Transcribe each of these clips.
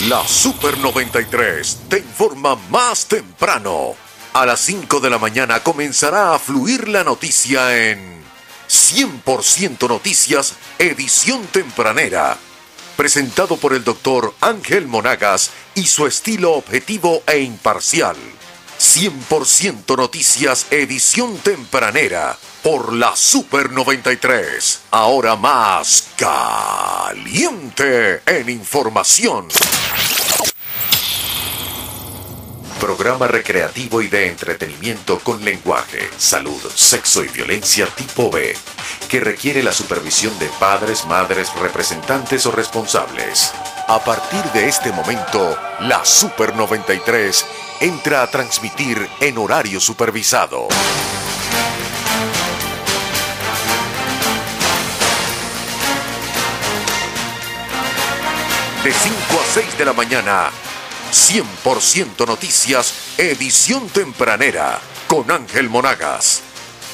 La Super 93 te informa más temprano. A las 5 de la mañana comenzará a fluir la noticia en 100% Noticias, edición tempranera. Presentado por el doctor Ángel Monagas y su estilo objetivo e imparcial. 100% Noticias, edición tempranera. Por la Super 93. Ahora más caliente en información. Programa recreativo y de entretenimiento con lenguaje, salud, sexo y violencia tipo B, que requiere la supervisión de padres, madres, representantes o responsables. A partir de este momento, la Super 93 entra a transmitir en horario supervisado. De 5 a 6 de la mañana, 100% Noticias, edición tempranera, con Ángel Monagas.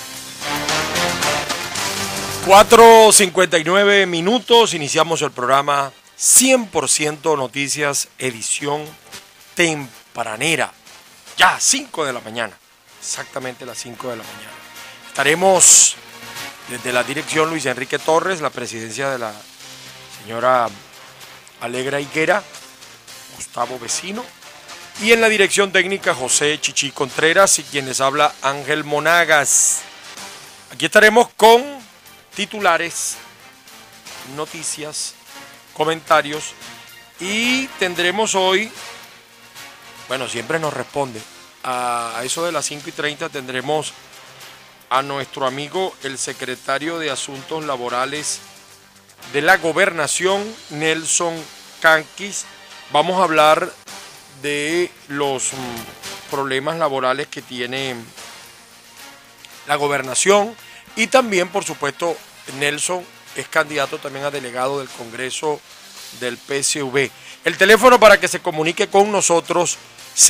4:59 minutos, iniciamos el programa 100% Noticias, edición tempranera. Ya, 5 de la mañana, exactamente las 5 de la mañana. Estaremos desde la dirección Luis Enrique Torres, la presidencia de la señora Alegra Higuera, Gustavo Vecino, y en la dirección técnica José Chichi Contreras y quien les habla Ángel Monagas. Aquí estaremos con titulares, noticias, comentarios y tendremos hoy, bueno, siempre nos responde, a eso de las 5:30 tendremos a nuestro amigo el secretario de Asuntos Laborales de la Gobernación, Nelson Canquis. Vamos a hablar de los problemas laborales que tiene la gobernación y también, por supuesto, Nelson es candidato también a delegado del Congreso del PSV. El teléfono para que se comunique con nosotros,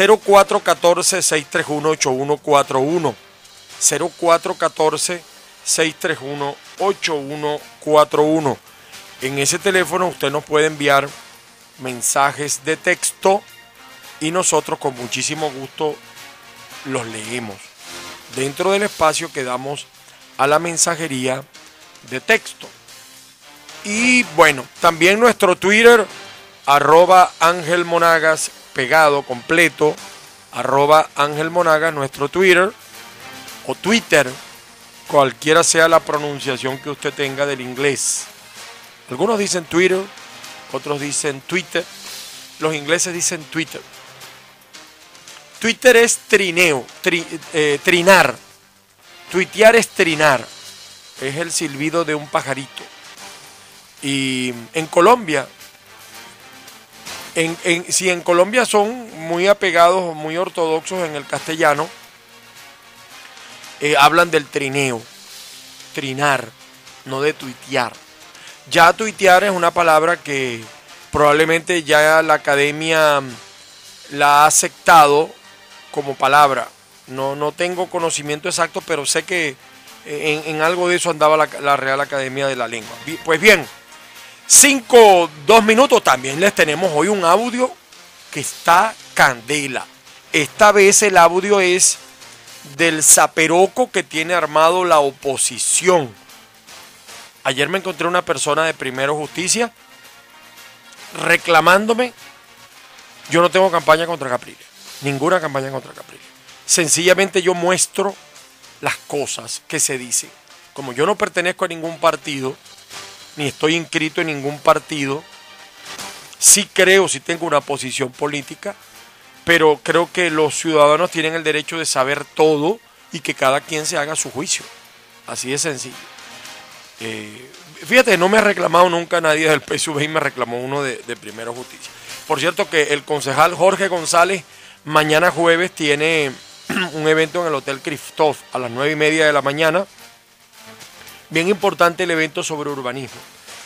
0414-631-8141. 0414-631-8141. En ese teléfono usted nos puede enviar mensajes de texto y nosotros con muchísimo gusto los leemos dentro del espacio que damos a la mensajería de texto. Y bueno, también nuestro Twitter, @Ángel Monagas, pegado, completo, @Ángel Monagas, nuestro Twitter o Twitter, cualquiera sea la pronunciación que usted tenga del inglés. Algunos dicen Twitter, otros dicen Twitter, los ingleses dicen Twitter. Twitter es trineo, trinar. Tuitear es trinar, es el silbido de un pajarito. Y en Colombia, si en Colombia son muy apegados, muy ortodoxos en el castellano, hablan del trineo, trinar, no de tuitear. Ya tuitear es una palabra que probablemente ya la academia la ha aceptado como palabra. No tengo conocimiento exacto, pero sé que en algo de eso andaba la Real Academia de la Lengua. Pues bien, 2 minutos. También les tenemos hoy un audio que está candela. Esta vez el audio es del zaperoco que tiene armado la oposición. Ayer me encontré una persona de Primero Justicia reclamándome. Yo no tengo campaña contra Capriles, ninguna campaña contra Capriles. Sencillamente yo muestro las cosas que se dicen. Como yo no pertenezco a ningún partido, ni estoy inscrito en ningún partido, sí tengo una posición política, pero creo que los ciudadanos tienen el derecho de saber todo y que cada quien se haga su juicio. Así de sencillo. Fíjate, no me ha reclamado nunca nadie del PSV y me reclamó uno de Primero Justicia. Por cierto que el concejal Jorge González mañana jueves tiene un evento en el Hotel Christoph a las 9:30 de la mañana. Bien importante el evento sobre urbanismo.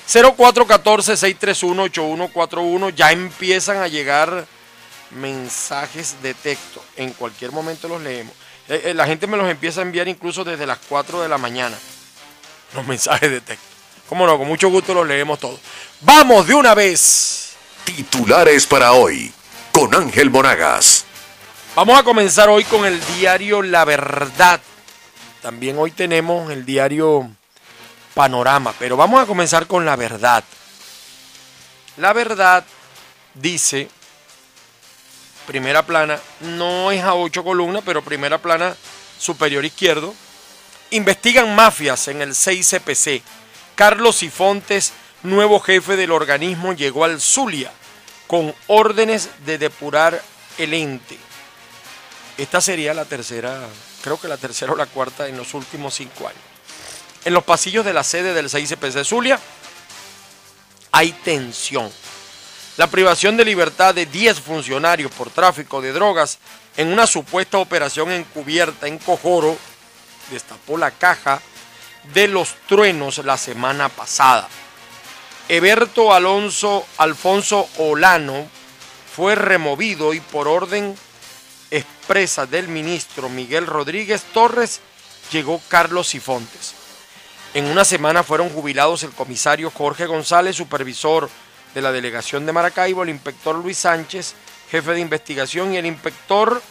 0414-631-8141. Ya empiezan a llegar mensajes de texto. En cualquier momento los leemos. La gente me los empieza a enviar incluso desde las 4 de la mañana. Los mensajes de texto. Cómo no, con mucho gusto los leemos todos. Vamos de una vez. Titulares para hoy, con Ángel Monagas. Vamos a comenzar hoy con el diario La Verdad. También hoy tenemos el diario Panorama, pero vamos a comenzar con La Verdad. La Verdad dice, primera plana, no es a 8 columnas, pero primera plana superior izquierdo. Investigan mafias en el 6CPC. Carlos Sifontes, nuevo jefe del organismo, llegó al Zulia con órdenes de depurar el ente. Esta sería la tercera, creo que la tercera o la cuarta en los últimos 5 años. En los pasillos de la sede del 6CPC Zulia hay tensión. La privación de libertad de 10 funcionarios por tráfico de drogas en una supuesta operación encubierta en Cojoro destapó la caja de los truenos la semana pasada. Eberto Alfonso Olano fue removido y por orden expresa del ministro Miguel Rodríguez Torres llegó Carlos Sifontes. En una semana fueron jubilados el comisario Jorge González, supervisor de la delegación de Maracaibo, el inspector Luis Sánchez, jefe de investigación, y el inspector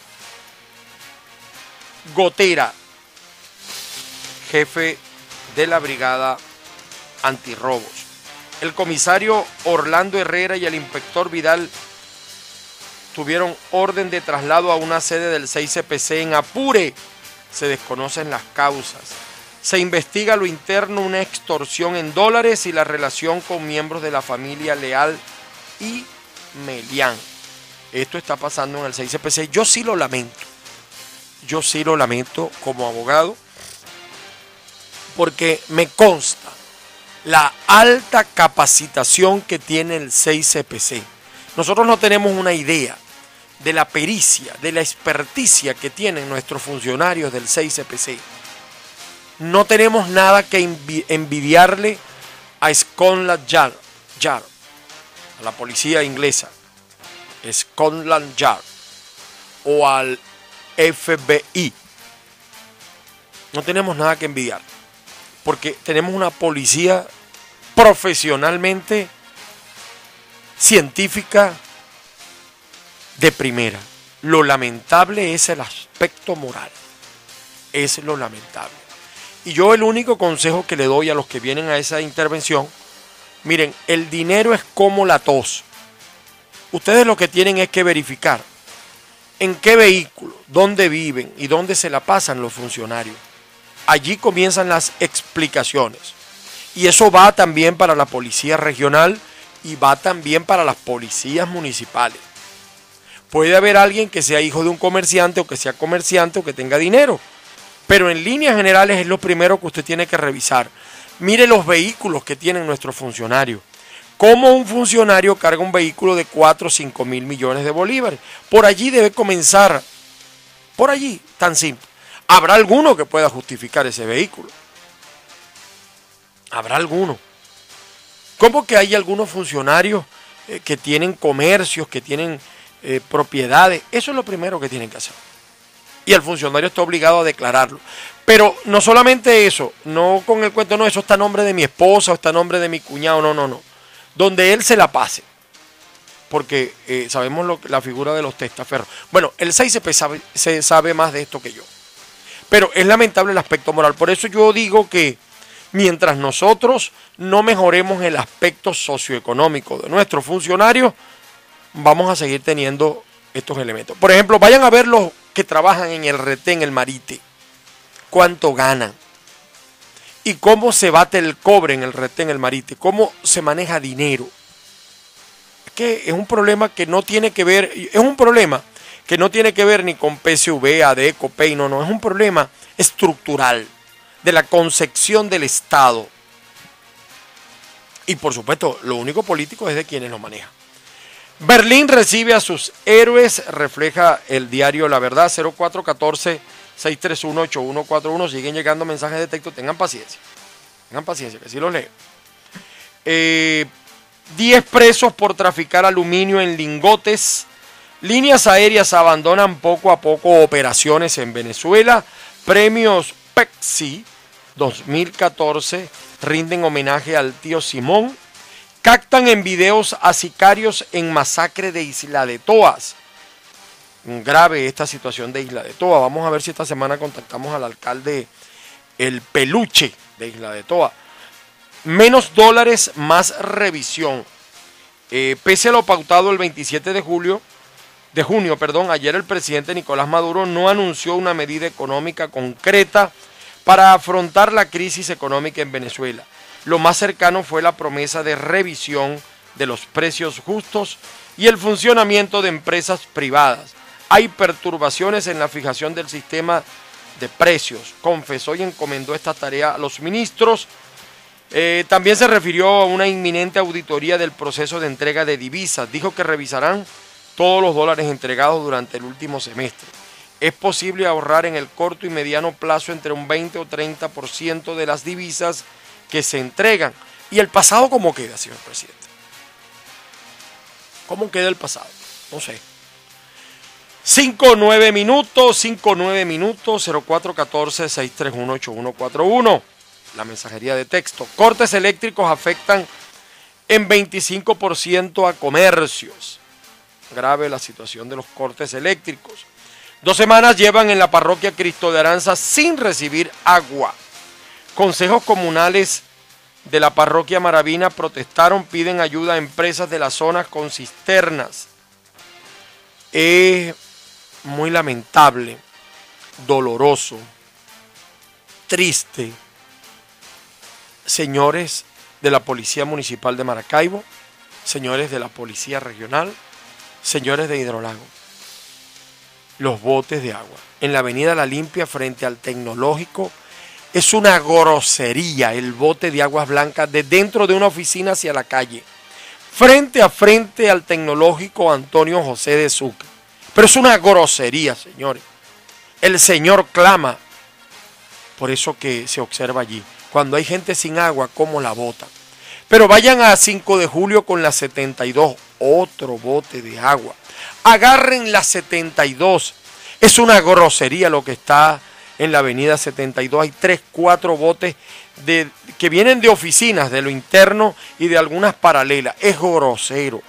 Gotera, jefe de la brigada antirrobos. El comisario Orlando Herrera y el inspector Vidal tuvieron orden de traslado a una sede del 6CPC en Apure. Se desconocen las causas. Se investiga lo interno, una extorsión en dólares y la relación con miembros de la familia Leal y Melián. Esto está pasando en el 6CPC. Yo sí lo lamento. Yo sí lo lamento como abogado, porque me consta la alta capacitación que tiene el 6CPC. Nosotros no tenemos una idea de la pericia, de la experticia que tienen nuestros funcionarios del 6CPC. No tenemos nada que envidiarle a Scotland Yard, a la policía inglesa, Scotland Yard, o al FBI. No tenemos nada que envidiar, porque tenemos una policía profesionalmente científica de primera. Lo lamentable es el aspecto moral. Es lo lamentable. Y yo el único consejo que le doy a los que vienen a esa intervención, miren, el dinero es como la tos. Ustedes lo que tienen es que verificar en qué vehículo, dónde viven y dónde se la pasan los funcionarios. Allí comienzan las explicaciones. Y eso va también para la policía regional y va también para las policías municipales. Puede haber alguien que sea hijo de un comerciante o que sea comerciante o que tenga dinero. Pero en líneas generales es lo primero que usted tiene que revisar. Mire los vehículos que tienen nuestros funcionarios. ¿Cómo un funcionario carga un vehículo de 4 o 5 mil millones de bolívares? Por allí debe comenzar. Por allí, tan simple. Habrá alguno que pueda justificar ese vehículo. Habrá alguno. ¿Cómo que hay algunos funcionarios que tienen comercios, que tienen propiedades? Eso es lo primero que tienen que hacer. Y el funcionario está obligado a declararlo. Pero no solamente eso, no con el cuento, no, eso está a nombre de mi esposa o está a nombre de mi cuñado, no. Donde él se la pase. Porque sabemos la figura de los testaferros. Bueno, el 6CP se sabe más de esto que yo. Pero es lamentable el aspecto moral. Por eso yo digo que mientras nosotros no mejoremos el aspecto socioeconómico de nuestros funcionarios, vamos a seguir teniendo estos elementos. Por ejemplo, vayan a ver los que trabajan en el retén, el Marite. ¿Cuánto ganan? Y cómo se bate el cobre en el retén, el Marite. Cómo se maneja dinero. Es que es un problema que no tiene que ver, ni con PSV, ADECO, PEI, no, es un problema estructural de la concepción del Estado. Y por supuesto, lo único político es de quienes lo manejan. Berlín recibe a sus héroes, refleja el diario La Verdad. 0414-631-8141. Siguen llegando mensajes de texto, tengan paciencia, que sí los leo. 10 presos por traficar aluminio en lingotes. Líneas aéreas abandonan poco a poco operaciones en Venezuela. Premios PEXI 2014 rinden homenaje al tío Simón. Captan en videos a sicarios en masacre de Isla de Toas. Grave esta situación de Isla de Toa. Vamos a ver si esta semana contactamos al alcalde El Peluche de Isla de Toa. Menos dólares, más revisión. Pese a lo pautado el 27 de junio, ayer el presidente Nicolás Maduro no anunció una medida económica concreta para afrontar la crisis económica en Venezuela. Lo más cercano fue la promesa de revisión de los precios justos y el funcionamiento de empresas privadas. Hay perturbaciones en la fijación del sistema de precios, confesó y encomendó esta tarea a los ministros. También se refirió a una inminente auditoría del proceso de entrega de divisas. Dijo que revisarán todos los dólares entregados durante el último semestre. Es posible ahorrar en el corto y mediano plazo entre un 20 o 30% de las divisas que se entregan. ¿Y el pasado cómo queda, señor presidente? ¿Cómo queda el pasado? No sé. 5-9 minutos, 0414-631-8141. La mensajería de texto. Cortes eléctricos afectan en 25% a comercios. Grave la situación de los cortes eléctricos. 2 semanas llevan en la parroquia Cristo de Aranza sin recibir agua. Consejos comunales de la parroquia Maravina protestaron, piden ayuda a empresas de las zonas con cisternas. Muy lamentable, doloroso, triste. Señores de la Policía Municipal de Maracaibo, señores de la Policía Regional, señores de Hidrolago, los botes de agua en la avenida La Limpia frente al Tecnológico, es una grosería el bote de aguas blancas de dentro de una oficina hacia la calle, frente a frente al Tecnológico Antonio José de Sucre. Pero es una grosería, señores. El Señor clama por eso que se observa allí. Cuando hay gente sin agua, ¿cómo la botan? Pero vayan a 5 de julio con la 72, otro bote de agua. Agarren la 72. Es una grosería lo que está en la avenida 72. Hay 3, 4 botes que vienen de oficinas, de lo interno y de algunas paralelas. Es grosero.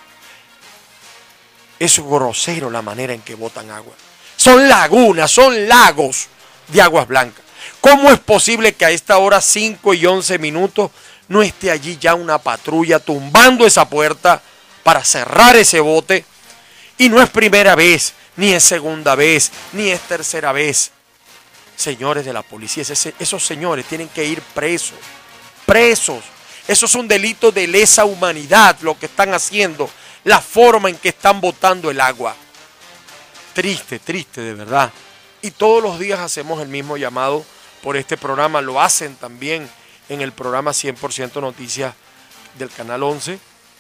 Es grosero la manera en que botan agua. Son lagunas, son lagos de aguas blancas. ¿Cómo es posible que a esta hora, 5:11, no esté allí ya una patrulla tumbando esa puerta para cerrar ese bote? Y no es primera vez, ni es segunda vez, ni es tercera vez. Señores de la policía, esos señores tienen que ir presos. Presos. Eso es un delito de lesa humanidad lo que están haciendo. La forma en que están botando el agua. Triste, triste de verdad. Y todos los días hacemos el mismo llamado por este programa. Lo hacen también en el programa 100% Noticias del Canal 11.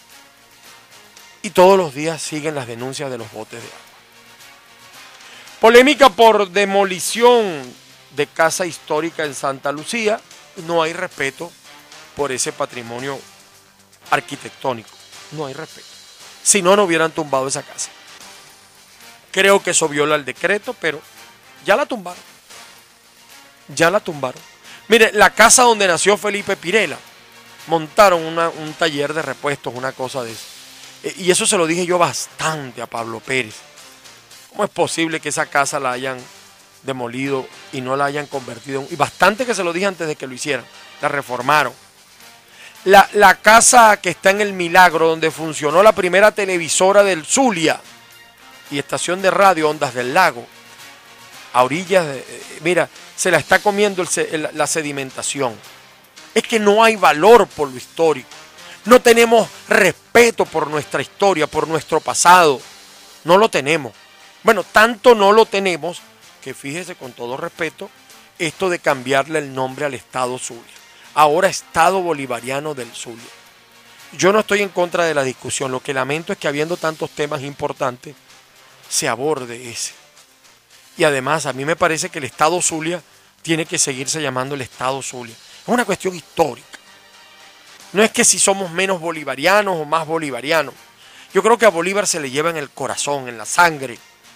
Y todos los días siguen las denuncias de los botes de agua. Polémica por demolición de casa histórica en Santa Lucía. No hay respeto por ese patrimonio arquitectónico. No hay respeto. Si no, no hubieran tumbado esa casa. Creo que eso viola el decreto, pero ya la tumbaron. Ya la tumbaron. Mire, la casa donde nació Felipe Pirela, montaron un taller de repuestos, una cosa de eso. Y eso se lo dije yo bastante a Pablo Pérez. ¿Cómo es posible que esa casa la hayan demolido y no la hayan convertido? Y bastante que se lo dije antes de que lo hicieran. La reformaron. La casa que está en El Milagro, donde funcionó la primera televisora del Zulia y estación de radio Ondas del Lago, a orillas mira, se la está comiendo la sedimentación. Es que no hay valor por lo histórico. No tenemos respeto por nuestra historia, por nuestro pasado. No lo tenemos. Bueno, tanto no lo tenemos que fíjese, con todo respeto, esto de cambiarle el nombre al Estado Zulia. Ahora Estado Bolivariano del Zulia. Yo no estoy en contra de la discusión. Lo que lamento es que habiendo tantos temas importantes, se aborde ese. Y además, a mí me parece que el Estado Zulia tiene que seguirse llamando el Estado Zulia. Es una cuestión histórica. No es que si somos menos bolivarianos o más bolivarianos. Yo creo que a Bolívar se le lleva en el corazón, en la sangre.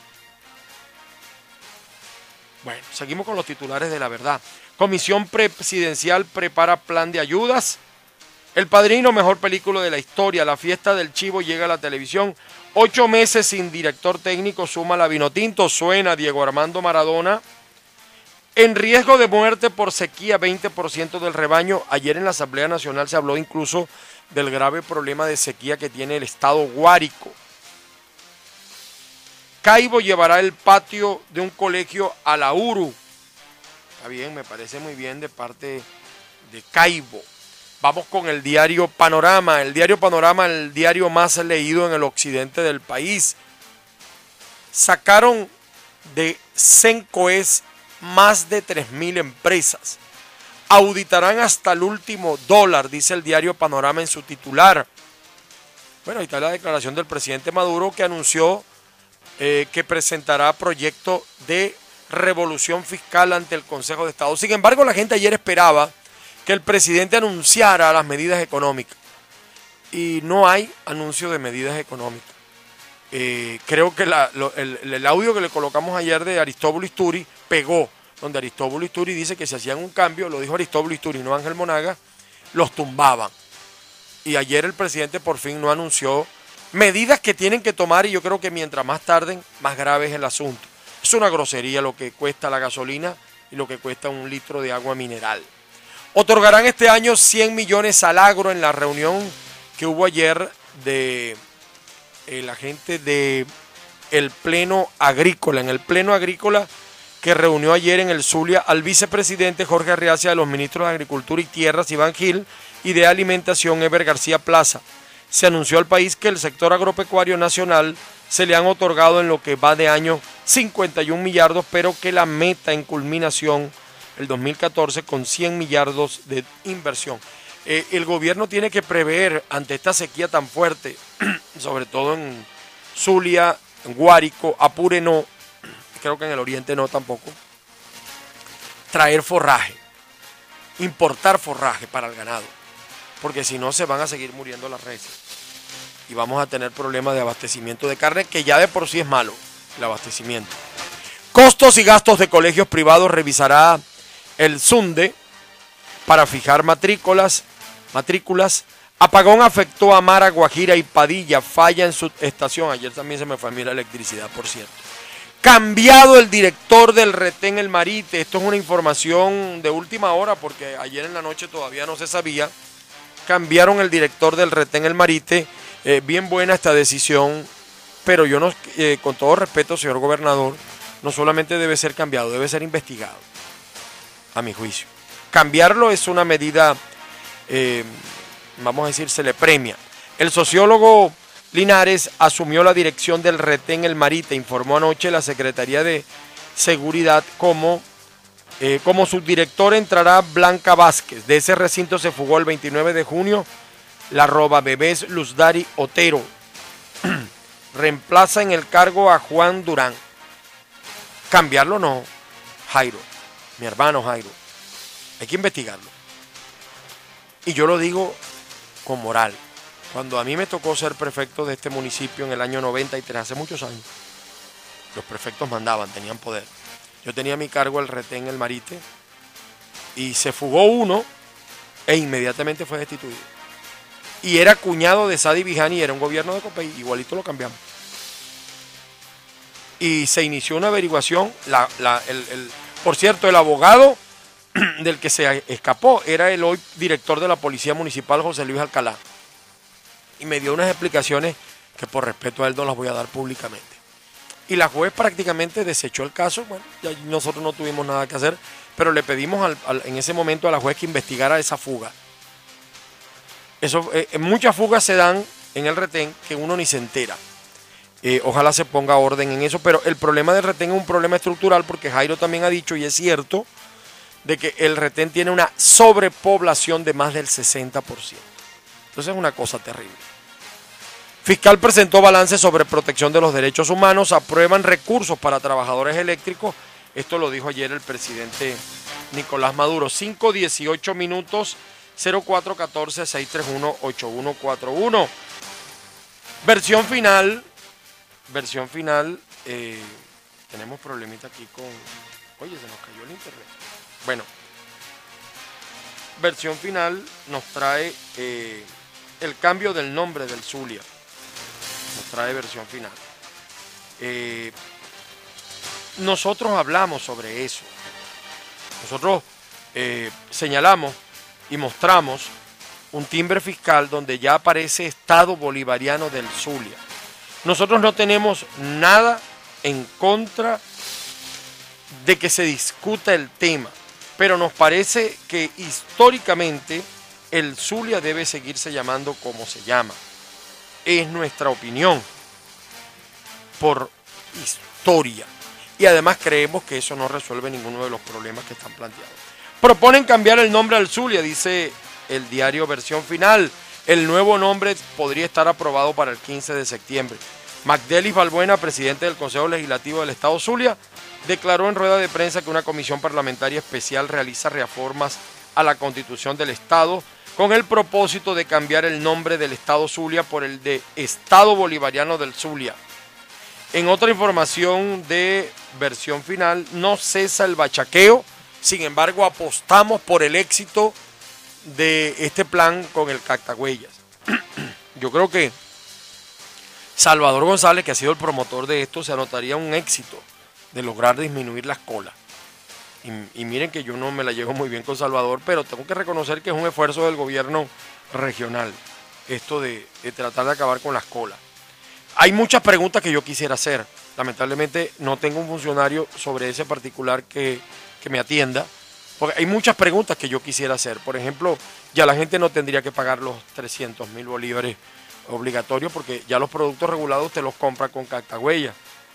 Bueno, seguimos con los titulares de La Verdad. Comisión Presidencial prepara plan de ayudas. El Padrino, mejor película de la historia. La fiesta del chivo llega a la televisión. 8 meses sin director técnico, suma la Vinotinto. Suena Diego Armando Maradona. En riesgo de muerte por sequía, 20% del rebaño. Ayer en la Asamblea Nacional se habló incluso del grave problema de sequía que tiene el estado Guárico. Caibo llevará el patio de un colegio a la URU. Está bien, me parece muy bien de parte de Caibo. Vamos con el diario Panorama. El diario Panorama, el diario más leído en el occidente del país. Sacaron de Sencoes más de 3.000 empresas. Auditarán hasta el último dólar, dice el diario Panorama en su titular. Bueno, ahí está la declaración del presidente Maduro que anunció que presentará proyecto de revolución fiscal ante el Consejo de Estado. Sin embargo, la gente ayer esperaba que el presidente anunciara las medidas económicas. Y no hay anuncio de medidas económicas. Creo que el audio que le colocamos ayer de Aristóbulo Isturi pegó, donde Aristóbulo Isturi dice que si hacían un cambio, lo dijo Aristóbulo Isturi, no Ángel Monaga, los tumbaban. Y ayer el presidente por fin no anunció medidas que tienen que tomar, y yo creo que mientras más tarden, más grave es el asunto. Es una grosería lo que cuesta la gasolina y lo que cuesta un litro de agua mineral. Otorgarán este año 100 millones al agro en la reunión que hubo ayer de la gente de el Pleno Agrícola. En el Pleno Agrícola que reunió ayer en el Zulia al vicepresidente Jorge Arriaza, de los ministros de Agricultura y Tierras, Iván Gil, y de Alimentación, Eber García Plaza. Se anunció al país que el sector agropecuario nacional se le han otorgado en lo que va de año 51 millardos, pero que la meta en culminación el 2014 con 100 millardos de inversión. El gobierno tiene que prever ante esta sequía tan fuerte, sobre todo en Zulia, en Guárico, Apure no, creo que en el oriente no tampoco, traer forraje, importar forraje para el ganado, porque si no se van a seguir muriendo las reses y vamos a tener problemas de abastecimiento de carne, que ya de por sí es malo el abastecimiento. Costos y gastos de colegios privados revisará el SUNDE para fijar matrículas. Apagón afectó a Mara, Guajira y Padilla. Falla en su estación. Ayer también se me fue a mí la electricidad, por cierto. Cambiado el director del Retén El Marite. Esto es una información de última hora porque ayer en la noche todavía no se sabía. Cambiaron el director del Retén El Marite. Bien buena esta decisión, pero yo no, con todo respeto, señor gobernador, no solamente debe ser cambiado, debe ser investigado, a mi juicio. Cambiarlo es una medida, vamos a decir, se le premia. El sociólogo Linares asumió la dirección del Retén El Marite, informó anoche la Secretaría de Seguridad. Como subdirector entrará Blanca Vázquez. De ese recinto se fugó el 29 de junio la roba bebés Luzdari Otero. Reemplaza en el cargo a Juan Durán. Cambiarlo no, Jairo, mi hermano Jairo. Hay que investigarlo. Y yo lo digo con moral. Cuando a mí me tocó ser prefecto de este municipio en el año 93, hace muchos años, los prefectos mandaban, tenían poder. Yo tenía a mi cargo el Retén El Marite y se fugó uno e inmediatamente fue destituido. Y era cuñado de Sadi Bijani y era un gobierno de Copey, igualito lo cambiamos. Y se inició una averiguación. Por cierto, el abogado del que se escapó era el hoy director de la Policía Municipal, José Luis Alcalá. Y me dio unas explicaciones que por respeto a él no las voy a dar públicamente. Y la juez prácticamente desechó el caso. Bueno, ya nosotros no tuvimos nada que hacer, pero le pedimos en ese momento a la juez que investigara esa fuga. Muchas fugas se dan en el retén que uno ni se entera. Ojalá se ponga orden en eso, pero el problema del retén es un problema estructural porque Jairo también ha dicho, y es cierto, de que el retén tiene una sobrepoblación de más del 60%. Entonces es una cosa terrible. Fiscal presentó balance sobre protección de los derechos humanos, aprueban recursos para trabajadores eléctricos. Esto lo dijo ayer el presidente Nicolás Maduro. 5:18 minutos, 0414-631-8141. Versión final, tenemos problemita aquí con... Oye, se nos cayó el internet. Bueno, versión final nos trae el cambio del nombre del Zulia. Nos trae versión final. Nosotros hablamos sobre eso. Nosotros señalamos y mostramos un timbre fiscal donde ya aparece Estado Bolivariano del Zulia. Nosotros no tenemos nada en contra de que se discuta el tema, pero nos parece que históricamente el Zulia debe seguirse llamando como se llama. Es nuestra opinión por historia. Y además creemos que eso no resuelve ninguno de los problemas que están planteados. Proponen cambiar el nombre al Zulia, dice el diario Versión Final. El nuevo nombre podría estar aprobado para el 15 de septiembre. Magdelis Balbuena, presidente del Consejo Legislativo del Estado Zulia, declaró en rueda de prensa que una comisión parlamentaria especial realiza reformas a la Constitución del Estado con el propósito de cambiar el nombre del Estado Zulia por el de Estado Bolivariano del Zulia. En otra información de Versión Final, no cesa el bachaqueo, sin embargo apostamos por el éxito de este plan con el Cactagüeyas. Yo creo que Salvador González, que ha sido el promotor de esto, se anotaría un éxito de lograr disminuir las colas. Y miren que yo no me la llevo muy bien con Salvador, pero tengo que reconocer que es un esfuerzo del gobierno regional, esto de tratar de acabar con las colas. Hay muchas preguntas que yo quisiera hacer. Lamentablemente no tengo un funcionario sobre ese particular que me atienda, porque hay muchas preguntas que yo quisiera hacer. Por ejemplo, ya la gente no tendría que pagar los 300.000 bolívares obligatorios, porque ya los productos regulados te los compra con Cactagüeyas.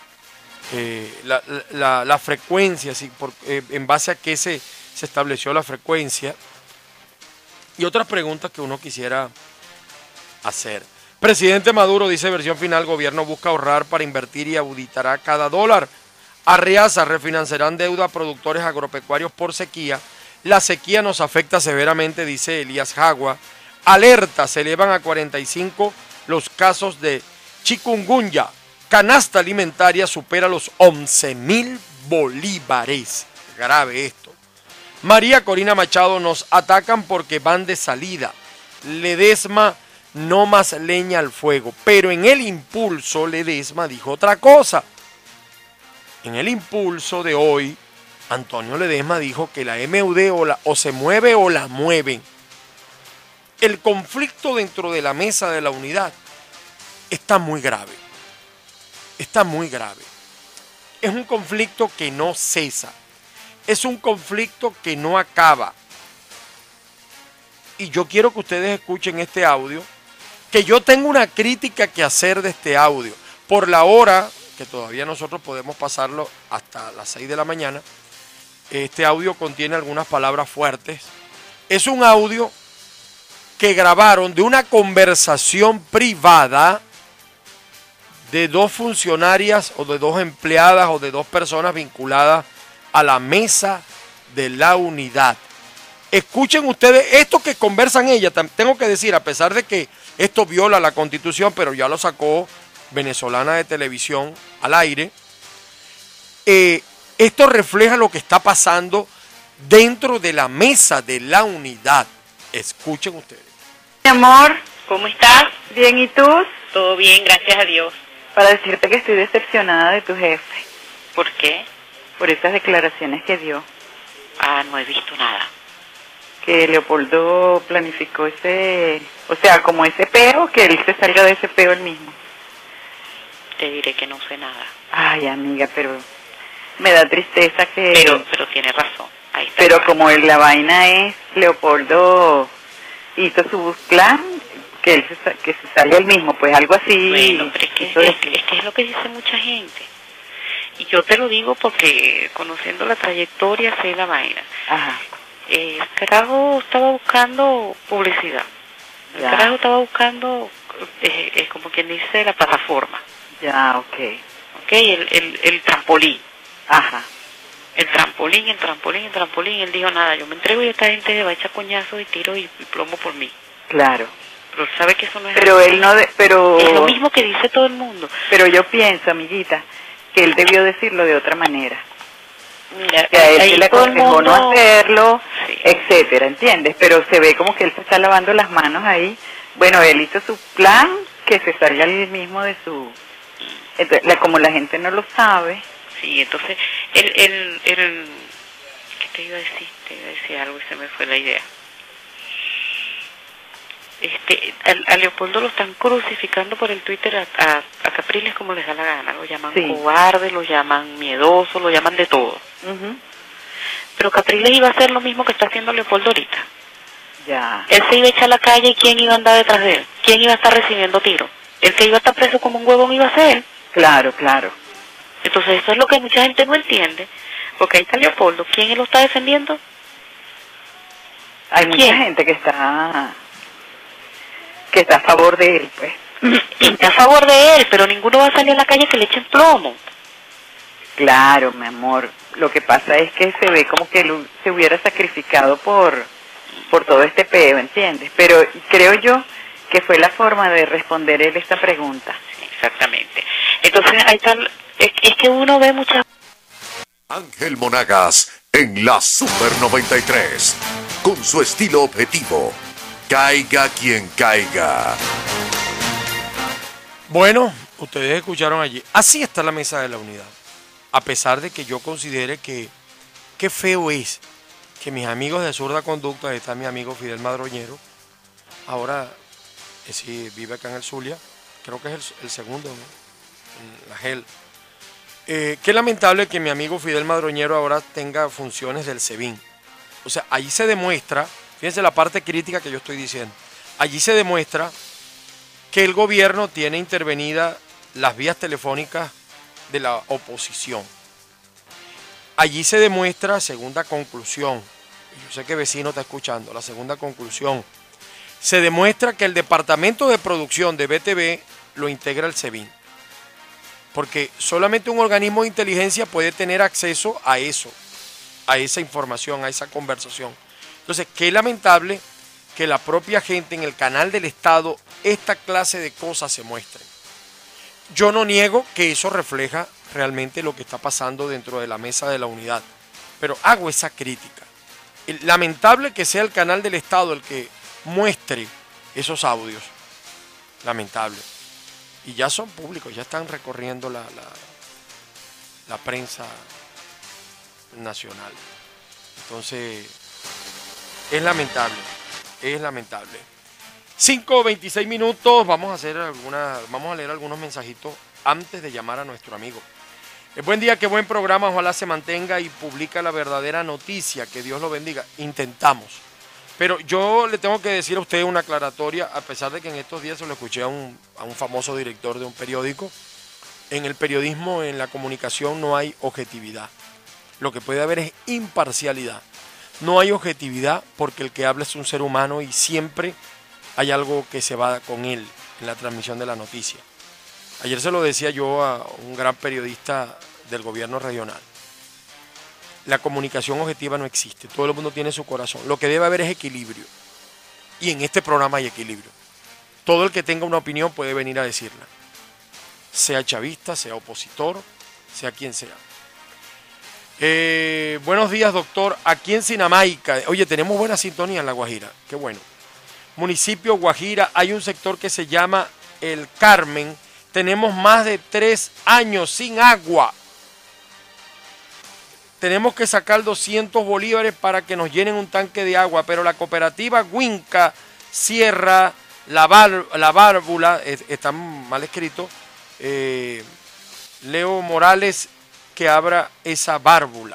La frecuencia, ¿sí? En base a qué se estableció la frecuencia, y otras preguntas que uno quisiera hacer. Presidente Maduro, dice Versión Final, gobierno busca ahorrar para invertir y auditará cada dólar. Arriaza, refinanciarán deuda a productores agropecuarios por sequía. La sequía nos afecta severamente, dice Elías Jagua. Alerta, se elevan a 45 los casos de chikungunya. Canasta alimentaria supera los 11.000 bolívares. Grave esto. María Corina Machado, nos atacan porque van de salida. Ledesma, no más leña al fuego. Pero en el impulso, Ledesma dijo otra cosa. En el impulso de hoy, Antonio Ledesma dijo que la MUD o se mueve o la mueven. El conflicto dentro de la mesa de la unidad está muy grave. Está muy grave. Es un conflicto que no cesa. Es un conflicto que no acaba. Y yo quiero que ustedes escuchen este audio, que yo tengo una crítica que hacer de este audio. Por la hora, que todavía nosotros podemos pasarlo hasta las 6 de la mañana, este audio contiene algunas palabras fuertes. Es un audio que grabaron de una conversación privada de dos funcionarias o de dos empleadas o de dos personas vinculadas a la mesa de la unidad. Escuchen ustedes esto que conversan ellas. Tengo que decir, a pesar de que esto viola la Constitución, pero ya lo sacó Venezolana de Televisión al aire, esto refleja lo que está pasando dentro de la mesa de la unidad. Escuchen ustedes. Mi amor, ¿Cómo estás? bien, ¿y tú? Todo bien, gracias a Dios. Para decirte que estoy decepcionada de tu jefe ¿Por qué? por esas declaraciones que dio, Ah, no he visto nada. que Leopoldo planificó ese, o sea, como ese peo, que él se salga de ese peo él mismo. Te diré que no sé nada. Ay, amiga, pero me da tristeza que... Pero tiene razón. Ahí está. Pero como la vaina es, Leopoldo hizo su plan, que él que se salga él mismo, pues algo así. Bueno, pero es que es lo que dice mucha gente. Y yo te lo digo porque conociendo la trayectoria sé la vaina. Ajá. El carajo estaba buscando publicidad. El Ya. carajo estaba buscando, como quien dice, la plataforma. Ya, ok. ¿Ok? El trampolín. Ajá. El trampolín. Él dijo, nada, yo me entrego y esta gente se va a echar coñazos y tiro y plomo por mí. Claro. Pero sabe que eso no es Pero así. él no, pero... Es lo mismo que dice todo el mundo. Pero yo pienso, amiguita, que él debió decirlo de otra manera. Mira, Que a él ahí se le todo el aconsejó no mundo... hacerlo, Sí. etcétera, ¿entiendes? Pero se ve como que él se está lavando las manos ahí. Bueno, él hizo su plan, que se salga él mismo de su... Entonces, como la gente no lo sabe... Sí, entonces, ¿qué te iba a decir? Te iba a decir algo y se me fue la idea. A Leopoldo lo están crucificando por el Twitter a Capriles como les da la gana. Lo llaman cobarde, lo llaman miedoso, lo llaman de todo. Pero Capriles iba a hacer lo mismo que está haciendo Leopoldo ahorita. Ya. Él se iba a echar a la calle y ¿quién iba a andar detrás de él? ¿Quién iba a estar recibiendo tiros? El que iba a estar preso como un huevón iba a ser él. Claro, claro. Entonces eso es lo que mucha gente no entiende. Porque ahí está Leopoldo. ¿Quién él lo está defendiendo? Hay mucha gente que está a favor de él, pues. Está a favor de él, pero ninguno va a salir a la calle que le echen plomo. Claro, mi amor. Lo que pasa es que se ve como que él se hubiera sacrificado por todo este peo, ¿entiendes? Pero creo yo que fue la forma de responder él esta pregunta. Exactamente. Entonces, ahí está, es que uno ve muchas... Ángel Monagas en la Super 93, con su estilo objetivo. Caiga quien caiga. Bueno, ustedes escucharon allí. Así está la mesa de la unidad. A pesar de que yo considere que qué feo es que mis amigos de zurda conducta, ahí está mi amigo Fidel Madroñero, ahora sí vive acá en el Zulia, creo que es el segundo, ¿no? En la GEL. Qué lamentable que mi amigo Fidel Madroñero ahora tenga funciones del SEBIN. O sea, allí se demuestra, fíjense la parte crítica que yo estoy diciendo, allí se demuestra que el gobierno tiene intervenidas las vías telefónicas de la oposición. Allí se demuestra, segunda conclusión, yo sé que vecino está escuchando, la segunda conclusión, se demuestra que el departamento de producción de BTV lo integra el SEBIN. Porque solamente un organismo de inteligencia puede tener acceso a eso, a esa información, a esa conversación. Entonces, qué lamentable que la propia gente en el canal del Estado esta clase de cosas se muestren. Yo no niego que eso refleja realmente lo que está pasando dentro de la mesa de la unidad, pero hago esa crítica. Lamentable que sea el canal del Estado el que muestre esos audios. Lamentable. Y ya son públicos, ya están recorriendo la prensa nacional. Entonces, es lamentable, es lamentable. 5:26 minutos, vamos a leer algunos mensajitos antes de llamar a nuestro amigo. Buen día, qué buen programa, ojalá se mantenga y publica la verdadera noticia, que Dios lo bendiga. Intentamos. Pero yo le tengo que decir a usted una aclaratoria, a pesar de que en estos días se lo escuché a un famoso director de un periódico. En el periodismo, en la comunicación, no hay objetividad. Lo que puede haber es imparcialidad. No hay objetividad porque el que habla es un ser humano y siempre hay algo que se va con él en la transmisión de la noticia. Ayer se lo decía yo a un gran periodista del gobierno regional. La comunicación objetiva no existe, todo el mundo tiene su corazón. Lo que debe haber es equilibrio. Y en este programa hay equilibrio. Todo el que tenga una opinión puede venir a decirla. Sea chavista, sea opositor, sea quien sea. Buenos días, doctor. Aquí en Sinamaica, oye, tenemos buena sintonía en La Guajira, qué bueno. Municipio Guajira, hay un sector que se llama El Carmen. Tenemos más de 3 años sin agua. Tenemos que sacar 200 bolívares para que nos llenen un tanque de agua, pero la cooperativa Huinca cierra la válvula, está mal escrito, Leo Morales, que abra esa válvula.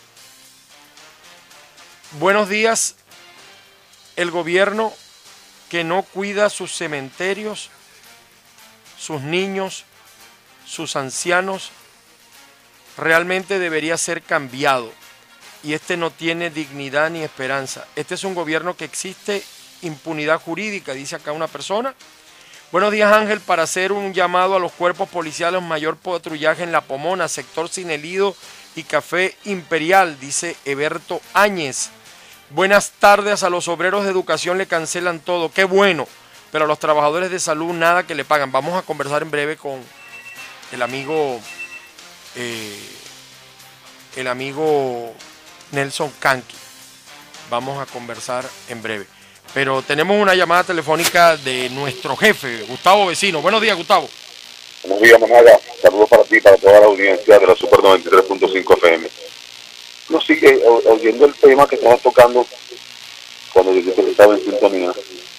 Buenos días, el gobierno que no cuida sus cementerios, sus niños, sus ancianos, realmente debería ser cambiado. Y este no tiene dignidad ni esperanza. Este es un gobierno que existe impunidad jurídica, dice acá una persona. Buenos días, Ángel, para hacer un llamado a los cuerpos policiales, mayor patrullaje en La Pomona, sector Cinelido y Café Imperial, dice Eberto Áñez. Buenas tardes, a los obreros de educación le cancelan todo, qué bueno, pero a los trabajadores de salud nada que le pagan. Vamos a conversar en breve con el amigo Nelson Canqui. vamos a conversar en breve. Pero tenemos una llamada telefónica de nuestro jefe, Gustavo Vecino. Buenos días, Gustavo. Buenos días, Managa. Saludos para ti y para toda la audiencia de la Super 93.5 FM. No, sigue oyendo el tema que estabas tocando cuando dijiste que estaba en sintonía.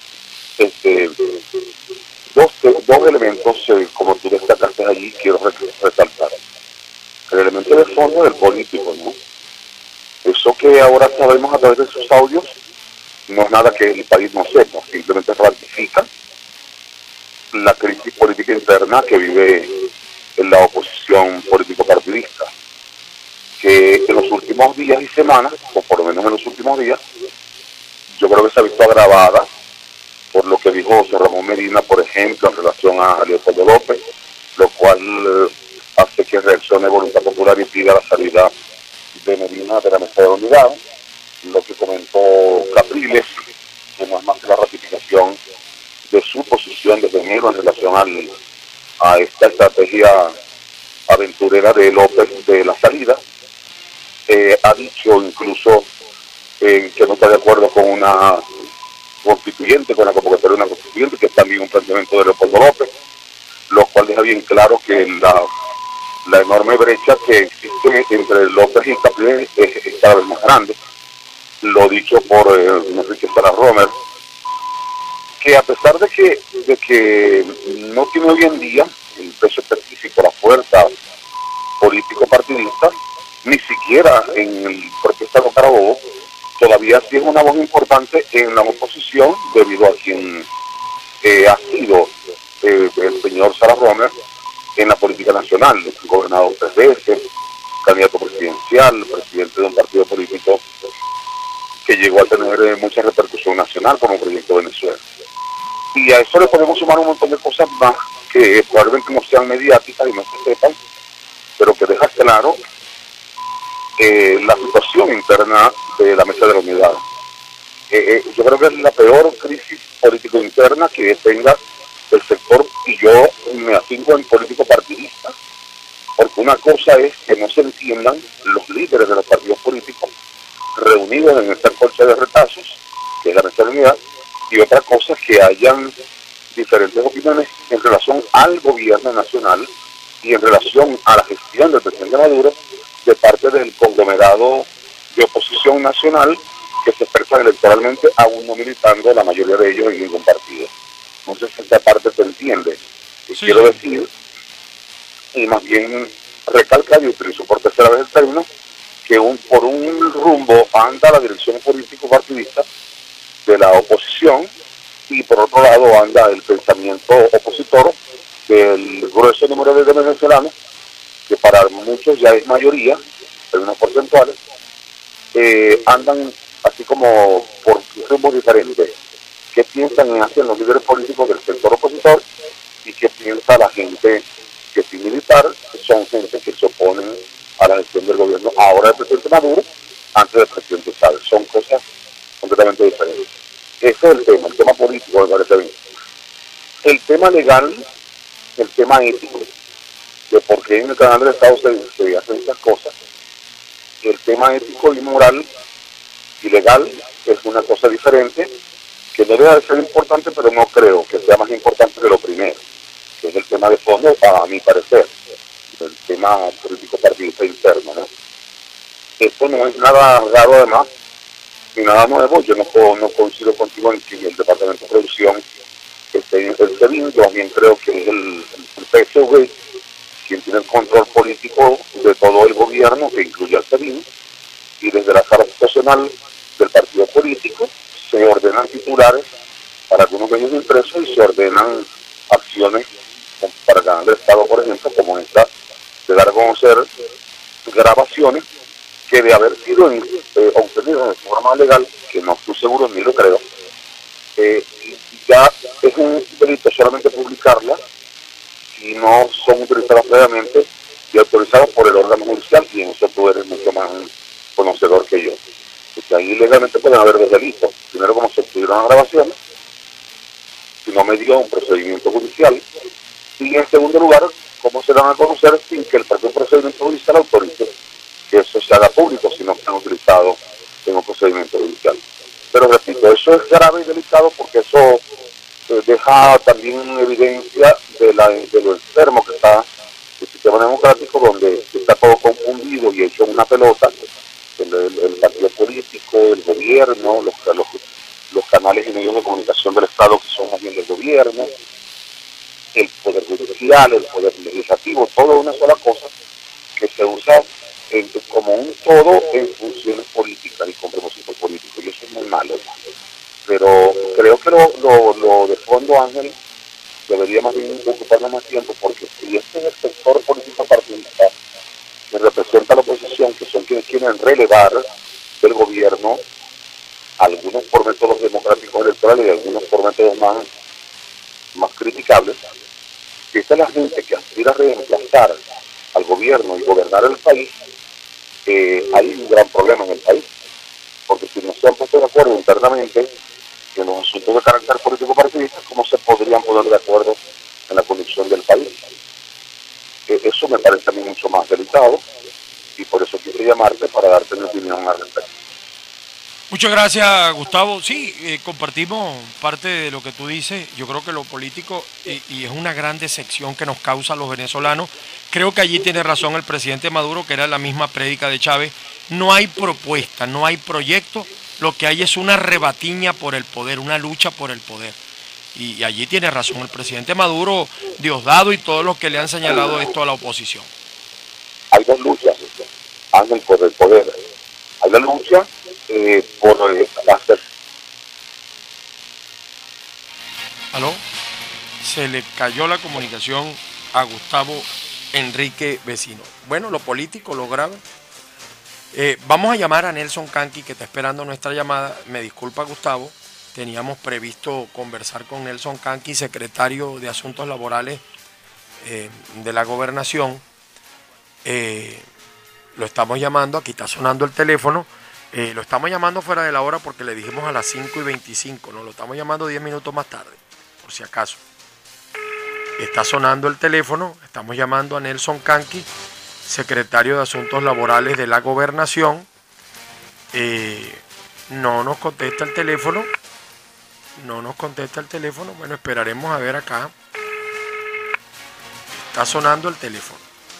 Dos elementos, como tú destacaste allí, quiero resaltar. El elemento de fondo del político, ¿no? Eso que ahora sabemos a través de sus audios no es nada que el país no sepa, simplemente ratifica la crisis política interna que vive en la oposición político-partidista, que en los últimos días y semanas, o por lo menos en los últimos días, yo creo que se ha visto agravada por lo que dijo José Ramón Medina, por ejemplo, en relación a Leopoldo López, lo cual hace que reaccione Voluntad Popular y pida la salida de Medina de la mesa de unidad. Lo que comentó Capriles, que no es más que la ratificación de su posición desde enero en relación a esta estrategia aventurera de López de la salida. Ha dicho incluso que no está de acuerdo con una constituyente, con la convocatoria de una constituyente, que es también un planteamiento de Leopoldo López, lo cual deja bien claro que la enorme brecha que existe entre López y Capriles es cada vez más grande. Lo dicho por Enrique Sara-Romer, que a pesar de que no tiene hoy en día el peso específico, la fuerza político-partidista, ni siquiera en el propio Estado Carabobo, todavía tiene una voz importante en la oposición debido a quien ha sido el señor Sara-Romer en la política nacional, gobernador 3 veces, candidato presidencial, presidente de un partido político que llegó a tener mucha repercusión nacional como Proyecto Venezuela. Y a eso le podemos sumar un montón de cosas más que probablemente no sean mediáticas y no se sepan, pero que deja claro la situación interna de la Mesa de la Unidad. Yo creo que es la peor crisis político interna que tenga el sector, y yo me afinco en político partidista, porque una cosa es que no se entiendan los líderes de los partidos políticos reunidos en esta colcha de retazos, que es la Mesa de la Unidad, y otra cosa es que hayan diferentes opiniones en relación al gobierno nacional y en relación a la gestión del presidente Maduro de parte del conglomerado de oposición nacional que se expresa electoralmente, aún no militando la mayoría de ellos en ningún partido. Entonces esta parte se entiende. Y sí, quiero decir, y más bien recalcar y utilizo por tercera vez el término, que por un rumbo anda la dirección político-partidista de la oposición, y por otro lado anda el pensamiento opositor del grueso número de venezolanos, que para muchos ya es mayoría, en términos porcentuales, andan así como por rumbos diferentes. ¿Qué piensan y hacen los líderes políticos del sector opositor? ¿Y qué piensa la gente que es militar? Son gente que se oponen a la gestión del gobierno ahora del presidente Maduro, antes del presidente Chávez. Son cosas completamente diferentes. Ese es el tema político, me parece bien. El tema legal, el tema ético, de por qué en el canal del Estado se hacen estas cosas, el tema ético y moral y legal es una cosa diferente, que debe de ser importante, pero no creo que sea más importante que lo primero, que es el tema de fondo, a mi parecer, el tema político partidista interno, ¿no? Esto no es nada raro además, ni nada nuevo. Yo no coincido contigo en que el Departamento de Producción esté en el SEBIN. Yo también creo que es el PSV quien tiene el control político de todo el gobierno, que incluye al SEBIN, y desde la sala situacional del partido político se ordenan titulares para algunos medios de impresos y se ordenan acciones para el canal del Estado, por ejemplo, como esta de dar a conocer grabaciones que de haber sido obtenidas de forma legal, que no estoy seguro ni lo creo, ya es un delito solamente publicarlas y no son utilizadas previamente y autorizadas por el órgano judicial, y en eso tú eres mucho más conocedor que yo. Porque ahí legalmente pueden haber dos delitos. Primero, como se obtuvieron las grabaciones, si no me dio un procedimiento judicial, y en segundo lugar, cómo se dan a conocer sin que el propio procedimiento judicial autorice que eso se haga público, sino que han utilizado en un procedimiento judicial. Pero repito, eso es grave y delicado porque eso deja también en evidencia de lo enfermo que está el sistema democrático, donde está todo confundido y hecho una pelota, el partido político, el gobierno, los canales y medios de comunicación del Estado que son más bien del gobierno, el poder judicial, el poder legislativo, todo una sola cosa que se usa como un todo en funciones políticas y con propósitos políticos, y eso es muy malo. Pero creo que lo de fondo, Ángel, debería más bien ocuparnos más tiempo, porque si este es el sector político partidista que representa a la oposición, que son quienes quieren relevar del gobierno, algunos por métodos democráticos electorales y algunos por métodos más criticables, si esta es la gente que aspira a reemplazar al gobierno y gobernar el país, hay un gran problema en el país, porque si no se han puesto de acuerdo internamente en los asuntos de carácter político partidista, ¿cómo se podrían poner de acuerdo en la conducción del país? Eso me parece a mí mucho más delicado, y por eso quise llamarte para darte mi opinión al respecto. Muchas gracias, Gustavo. Sí, compartimos parte de lo que tú dices. Yo creo que lo político, y es una gran decepción que nos causa a los venezolanos. Creo que allí tiene razón el presidente Maduro, que era la misma prédica de Chávez. No hay propuesta, no hay proyecto. Lo que hay es una rebatiña por el poder, una lucha por el poder. Y allí tiene razón el presidente Maduro, Diosdado y todos los que le han señalado esto a la oposición. Hay dos luchas, Ángel, por el poder. Hay la lucha por hacer. ¿Aló? Se le cayó la comunicación a Gustavo Enrique Vecino. Bueno, lo político, lo grave. Vamos a llamar a Nelson Canqui, que está esperando nuestra llamada. Me disculpa, Gustavo. Teníamos previsto conversar con Nelson Canqui, secretario de Asuntos Laborales de la Gobernación. Lo estamos llamando, aquí está sonando el teléfono. Lo estamos llamando fuera de la hora porque le dijimos a las 5:25, ¿no? Lo estamos llamando 10 minutos más tarde, por si acaso. Está sonando el teléfono, estamos llamando a Nelson Canqui, secretario de Asuntos Laborales de la Gobernación. No nos contesta el teléfono. Bueno, esperaremos a ver acá. Está sonando el teléfono.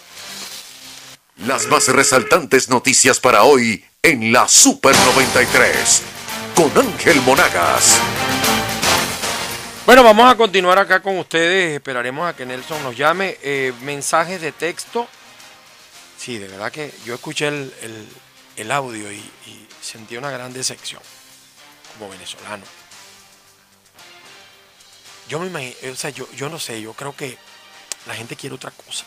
Las más resaltantes noticias para hoy en la Super 93 con Ángel Monagas. Bueno, vamos a continuar acá con ustedes. Esperaremos a que Nelson nos llame. Mensajes de texto. Sí, de verdad que yo escuché el audio y sentí una gran decepción como venezolano. Yo me imagino, o sea, yo no sé, yo creo que la gente quiere otra cosa.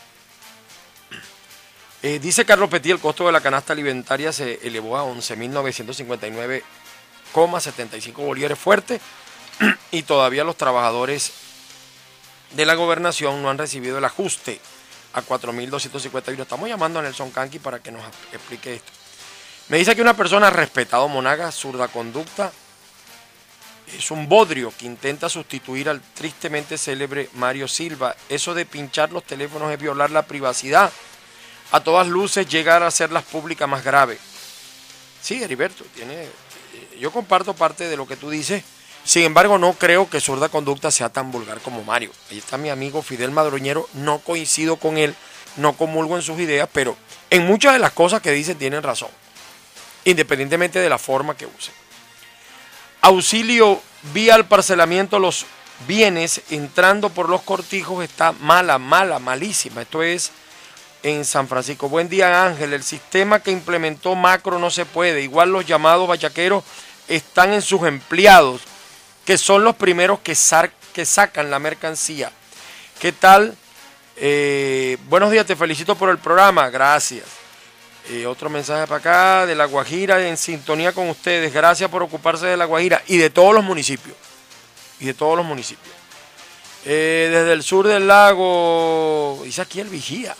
Dice Carlos Petit, el costo de la canasta alimentaria se elevó a 11.959,75 bolívares fuerte y todavía los trabajadores de la gobernación no han recibido el ajuste a 4.251. Estamos llamando a Nelson Canqui para que nos explique esto. Me dice que una persona respetado Monagas, zurda conducta, es un bodrio que intenta sustituir al tristemente célebre Mario Silva. Eso de pinchar los teléfonos es violar la privacidad. A todas luces llegar a hacerlas públicas más grave. Sí, Heriberto, yo comparto parte de lo que tú dices. Sin embargo, no creo que zurda conducta sea tan vulgar como Mario. Ahí está mi amigo Fidel Madroñero. No coincido con él, no comulgo en sus ideas, pero en muchas de las cosas que dice tienen razón, independientemente de la forma que use. Auxilio vía el parcelamiento los bienes entrando por los cortijos está malísima. Esto es en San Francisco. Buen día, Ángel. El sistema que implementó Macro no se puede. Igual los llamados bachaqueros están en sus empleados, que son los primeros que sacan la mercancía. ¿Qué tal? Buenos días, te felicito por el programa. Gracias. Otro mensaje para acá, de La Guajira, en sintonía con ustedes. Gracias por ocuparse de La Guajira y de todos los municipios. Desde el sur del lago, dice aquí el Vigía,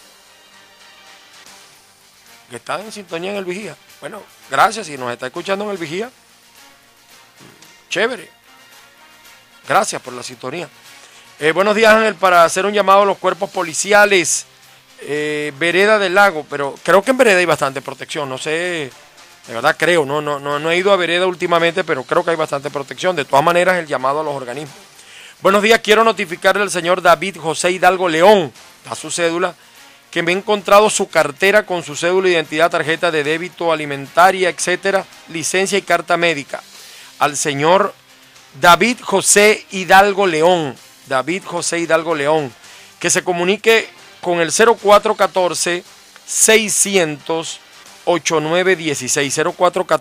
que están en sintonía en el Vigía. Bueno, gracias, si nos está escuchando en el Vigía, chévere. Gracias por la sintonía. Buenos días, Ángel, para hacer un llamado a los cuerpos policiales. Vereda del Lago, pero creo que en Vereda hay bastante protección. No sé De verdad creo, no he ido a vereda últimamente, pero creo que hay bastante protección. De todas maneras, el llamado a los organismos. Buenos días, quiero notificarle al señor David José Hidalgo León, a su cédula, que me he encontrado su cartera con su cédula de identidad, tarjeta de débito, alimentaria, etcétera, licencia y carta médica. Al señor David José Hidalgo León, que se comunique con el 0414-600-8916,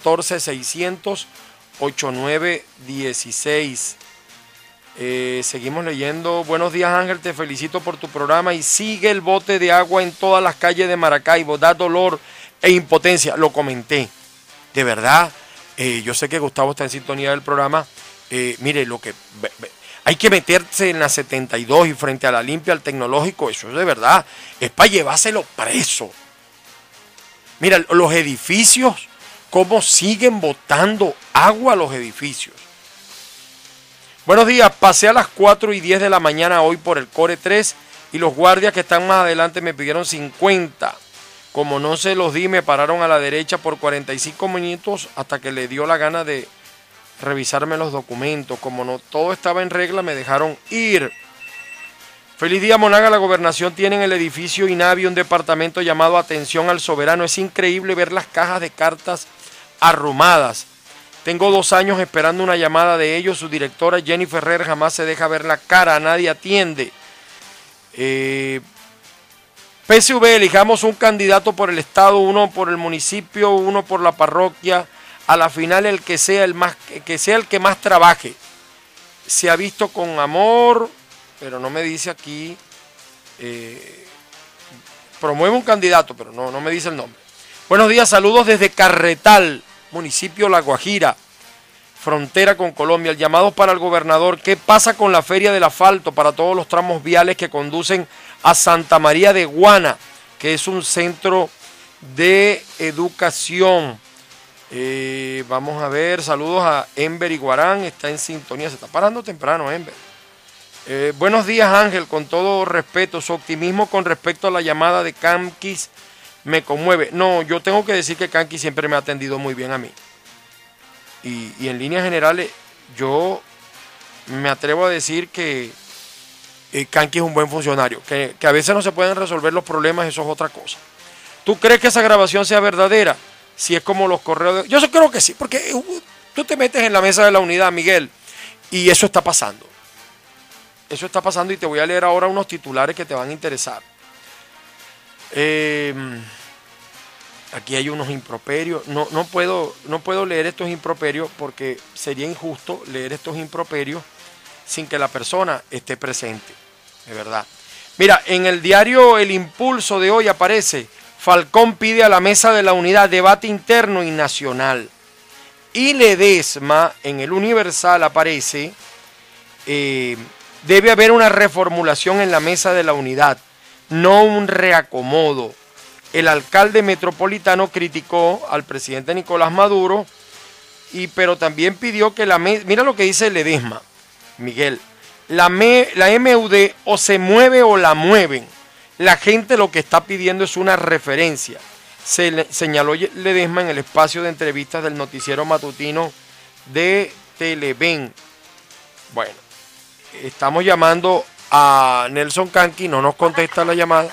0414-600-8916. Seguimos leyendo. Buenos días, Ángel, te felicito por tu programa y sigue el bote de agua en todas las calles de Maracaibo, da dolor e impotencia. Lo comenté, de verdad. Yo sé que Gustavo está en sintonía del programa. Mire, hay que meterse en la 72 y frente a la limpia, al tecnológico, eso es de verdad, es para llevárselo preso. Mira, los edificios, cómo siguen botando agua los edificios. Buenos días, pasé a las 4:10 de la mañana hoy por el Core 3 y los guardias que están más adelante me pidieron 50. Como no se los di, me pararon a la derecha por 45 minutos hasta que le dio la gana de revisarme los documentos. Como no todo estaba en regla, me dejaron ir. Feliz día, Monaga. La gobernación tiene en el edificio INAVI un departamento llamado Atención al Soberano. Es increíble ver las cajas de cartas arrumadas. Tengo 2 años esperando una llamada de ellos. Su directora Jenny Ferrer jamás se deja ver la cara, nadie atiende. PSV, elijamos un candidato por el estado, uno por el municipio, uno por la parroquia. A la final el que sea el que más trabaje. Se ha visto con amor, pero no me dice aquí. Promueve un candidato, pero no me dice el nombre. Buenos días, saludos desde Carretal, municipio La Guajira, frontera con Colombia. El llamado para el gobernador: ¿qué pasa con la feria del asfalto para todos los tramos viales que conducen a Santa María de Guana, que es un centro de educación? Vamos a ver, saludos a Ember Iguarán, está en sintonía, se está parando temprano Ember. Buenos días, Ángel, con todo respeto, su optimismo con respecto a la llamada de Canquis me conmueve. No, yo tengo que decir que Canquis siempre me ha atendido muy bien a mí. Y en líneas generales, yo me atrevo a decir que Canquis es un buen funcionario. Que a veces no se pueden resolver los problemas, eso es otra cosa. ¿Tú crees que esa grabación sea verdadera? Si es como los correos Yo creo que sí, porque tú te metes en la mesa de la unidad, Miguel, y eso está pasando. Eso está pasando y te voy a leer ahora unos titulares que te van a interesar. Aquí hay unos improperios. No puedo leer estos improperios porque sería injusto leer estos improperios sin que la persona esté presente, de verdad. Mira, en el diario El Impulso de hoy aparece: Falcón pide a la mesa de la unidad debate interno y nacional. Y Ledesma, en el Universal aparece: debe haber una reformulación en la mesa de la unidad, no un reacomodo. El alcalde metropolitano criticó al presidente Nicolás Maduro, pero también pidió que mira lo que dice Ledesma, Miguel: la MUD o se mueve o la mueven. La gente lo que está pidiendo es una referencia. Señaló Ledesma en el espacio de entrevistas del noticiero matutino de Televen. Bueno, estamos llamando a Nelson Canqui, no nos contesta la llamada.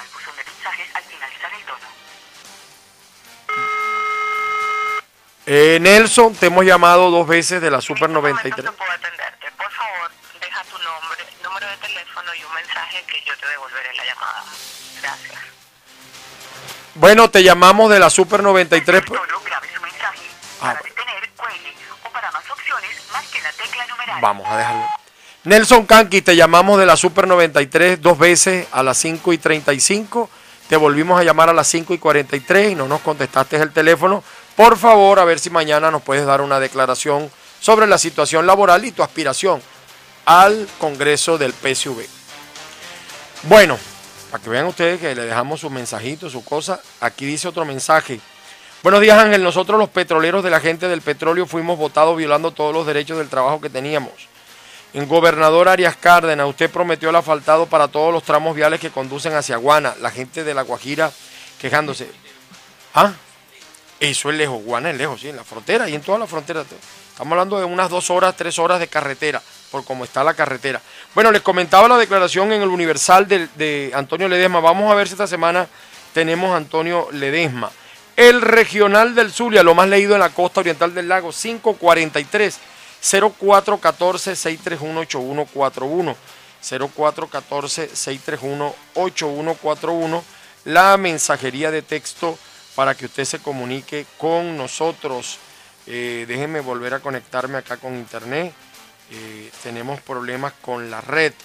Nelson, te hemos llamado 2 veces de la Super 93. No puedo atenderte. Por favor, deja tu nombre, número de teléfono y un mensaje que yo te devolveré la llamada. Gracias. Bueno, te llamamos de la Super 93. Grabe su mensaje. Para detener, cuelgue o para más opciones, marque la tecla numeral. Vamos a dejarlo. Nelson Canqui, te llamamos de la Super 93 2 veces a las 5:35. Te volvimos a llamar a las 5:43 y no nos contestaste el teléfono. Por favor, a ver si mañana nos puedes dar una declaración sobre la situación laboral y tu aspiración al Congreso del PSV. Bueno, para que vean ustedes que le dejamos su mensajito, su cosa, aquí dice otro mensaje. Buenos días, Ángel. Nosotros los petroleros de la gente del petróleo fuimos votados violando todos los derechos del trabajo que teníamos. En Gobernador Arias Cárdenas, usted prometió el asfaltado para todos los tramos viales que conducen hacia Guana. La gente de La Guajira quejándose. ¿Ah? Eso es lejos, Guana es lejos, sí, en la frontera y en toda la frontera. Estamos hablando de unas 2 horas, 3 horas de carretera, por cómo está la carretera. Bueno, les comentaba la declaración en el Universal de Antonio Ledesma. Vamos a ver si esta semana tenemos a Antonio Ledesma. El Regional del Zulia, lo más leído en la costa oriental del lago, 543 0414 631 8141. 0414 631 8141. La mensajería de texto para que usted se comunique con nosotros. Déjenme volver a conectarme acá con internet. Tenemos problemas con la red.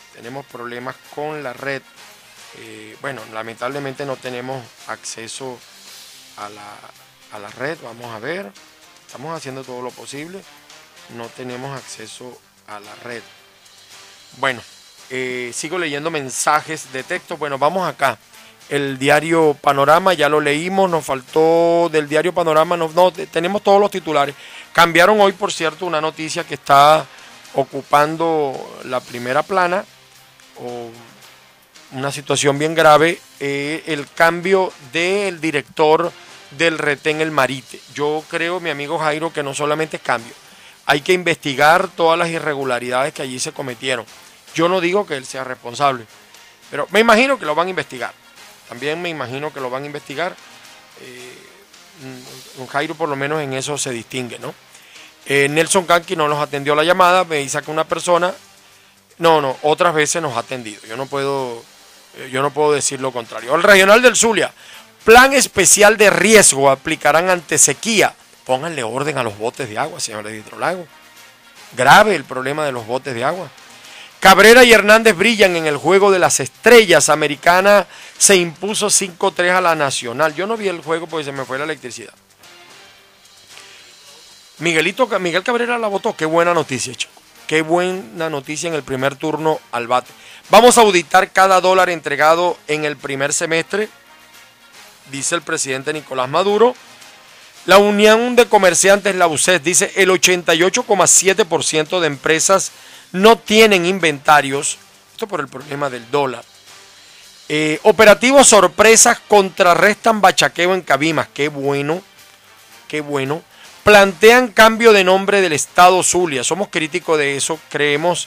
Bueno, lamentablemente no tenemos acceso a la red. Vamos a ver. Estamos haciendo todo lo posible. No tenemos acceso a la red. Bueno, sigo leyendo mensajes de texto. Bueno, vamos acá. El diario Panorama, ya lo leímos, nos faltó del diario Panorama, no, tenemos todos los titulares. Cambiaron hoy, por cierto, una noticia que está ocupando la primera plana, o una situación bien grave, el cambio del director del retén El Marite. Yo creo, mi amigo Jairo, que no solamente es cambio, hay que investigar todas las irregularidades que allí se cometieron. Yo no digo que él sea responsable, pero me imagino que lo van a investigar. También me imagino que lo van a investigar. Jairo por lo menos en eso se distingue, ¿no? Nelson Kanki no nos atendió la llamada, me dice que una persona, otras veces nos ha atendido. Yo no puedo decir lo contrario. El Regional del Zulia, plan especial de riesgo aplicarán ante sequía. Pónganle orden a los botes de agua, señores de Hidrolago. Grave el problema de los botes de agua. Cabrera y Hernández brillan en el juego de las estrellas. Americana se impuso 5-3 a la Nacional. Yo no vi el juego porque se me fue la electricidad. Miguel Cabrera la votó. Qué buena noticia, chico. Qué buena noticia en el primer turno al bate. Vamos a auditar cada dólar entregado en el primer semestre, dice el presidente Nicolás Maduro. La Unión de Comerciantes, la UCES, dice el 88,7% de empresas no tienen inventarios, esto por el problema del dólar. Operativos sorpresas contrarrestan bachaqueo en Cabimas, qué bueno. Plantean cambio de nombre del estado Zulia, somos críticos de eso, creemos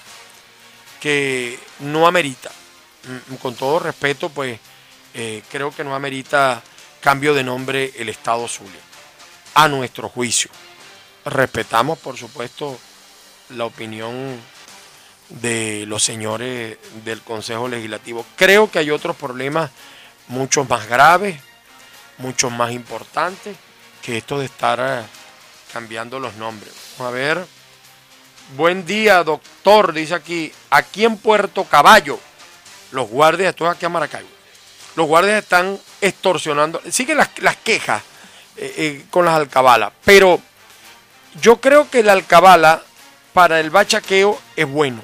que no amerita, con todo respeto, pues creo que no amerita cambio de nombre el estado Zulia, a nuestro juicio. Respetamos, por supuesto, la opinión de los señores del Consejo Legislativo. Creo que hay otros problemas mucho más graves, muchos más importantes que esto de estar cambiando los nombres. Vamos a ver. Buen día, doctor, dice aquí en Puerto Caballo, los guardias, esto es aquí en Maracaibo, los guardias están extorsionando, siguen las quejas con las alcabalas, pero yo creo que la alcabala para el bachaqueo es bueno.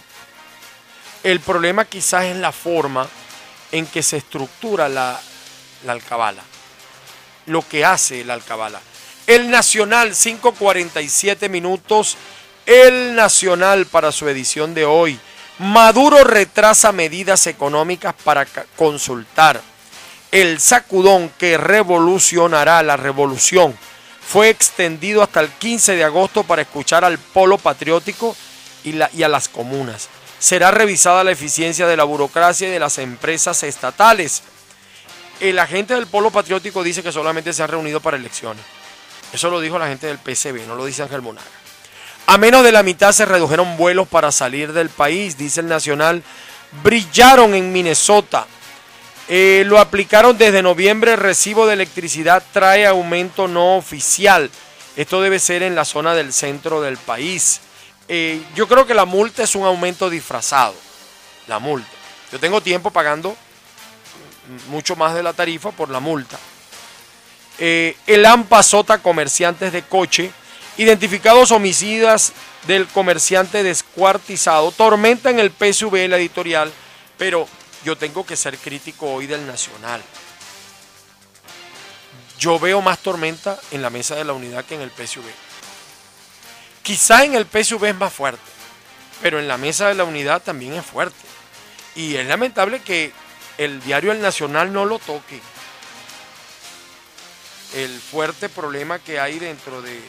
El problema quizás es la forma en que se estructura la alcabala, lo que hace la alcabala. El Nacional, 5:47 minutos, el Nacional para su edición de hoy. Maduro retrasa medidas económicas para consultar. El sacudón que revolucionará la revolución fue extendido hasta el 15 de agosto para escuchar al polo patriótico y a las comunas. Será revisada la eficiencia de la burocracia y de las empresas estatales. El agente del polo patriótico dice que solamente se han reunido para elecciones. Eso lo dijo la gente del PCB, no lo dice Ángel Monaga. A menos de la mitad se redujeron vuelos para salir del país, dice el Nacional. Brillaron en Minnesota. Lo aplicaron desde noviembre. Recibo de electricidad trae aumento no oficial. Esto debe ser en la zona del centro del país. Yo creo que la multa es un aumento disfrazado. La multa. Yo tengo tiempo pagando mucho más de la tarifa por la multa. El AMPA azota comerciantes de coche. Identificados homicidas del comerciante descuartizado. Tormenta en el PSV, la editorial. Pero yo tengo que ser crítico hoy del Nacional. Yo veo más tormenta en la mesa de la unidad que en el PSV. Quizá en el PSV es más fuerte, pero en la mesa de la unidad también es fuerte. Y es lamentable que el diario El Nacional no lo toque. el fuerte problema que hay dentro de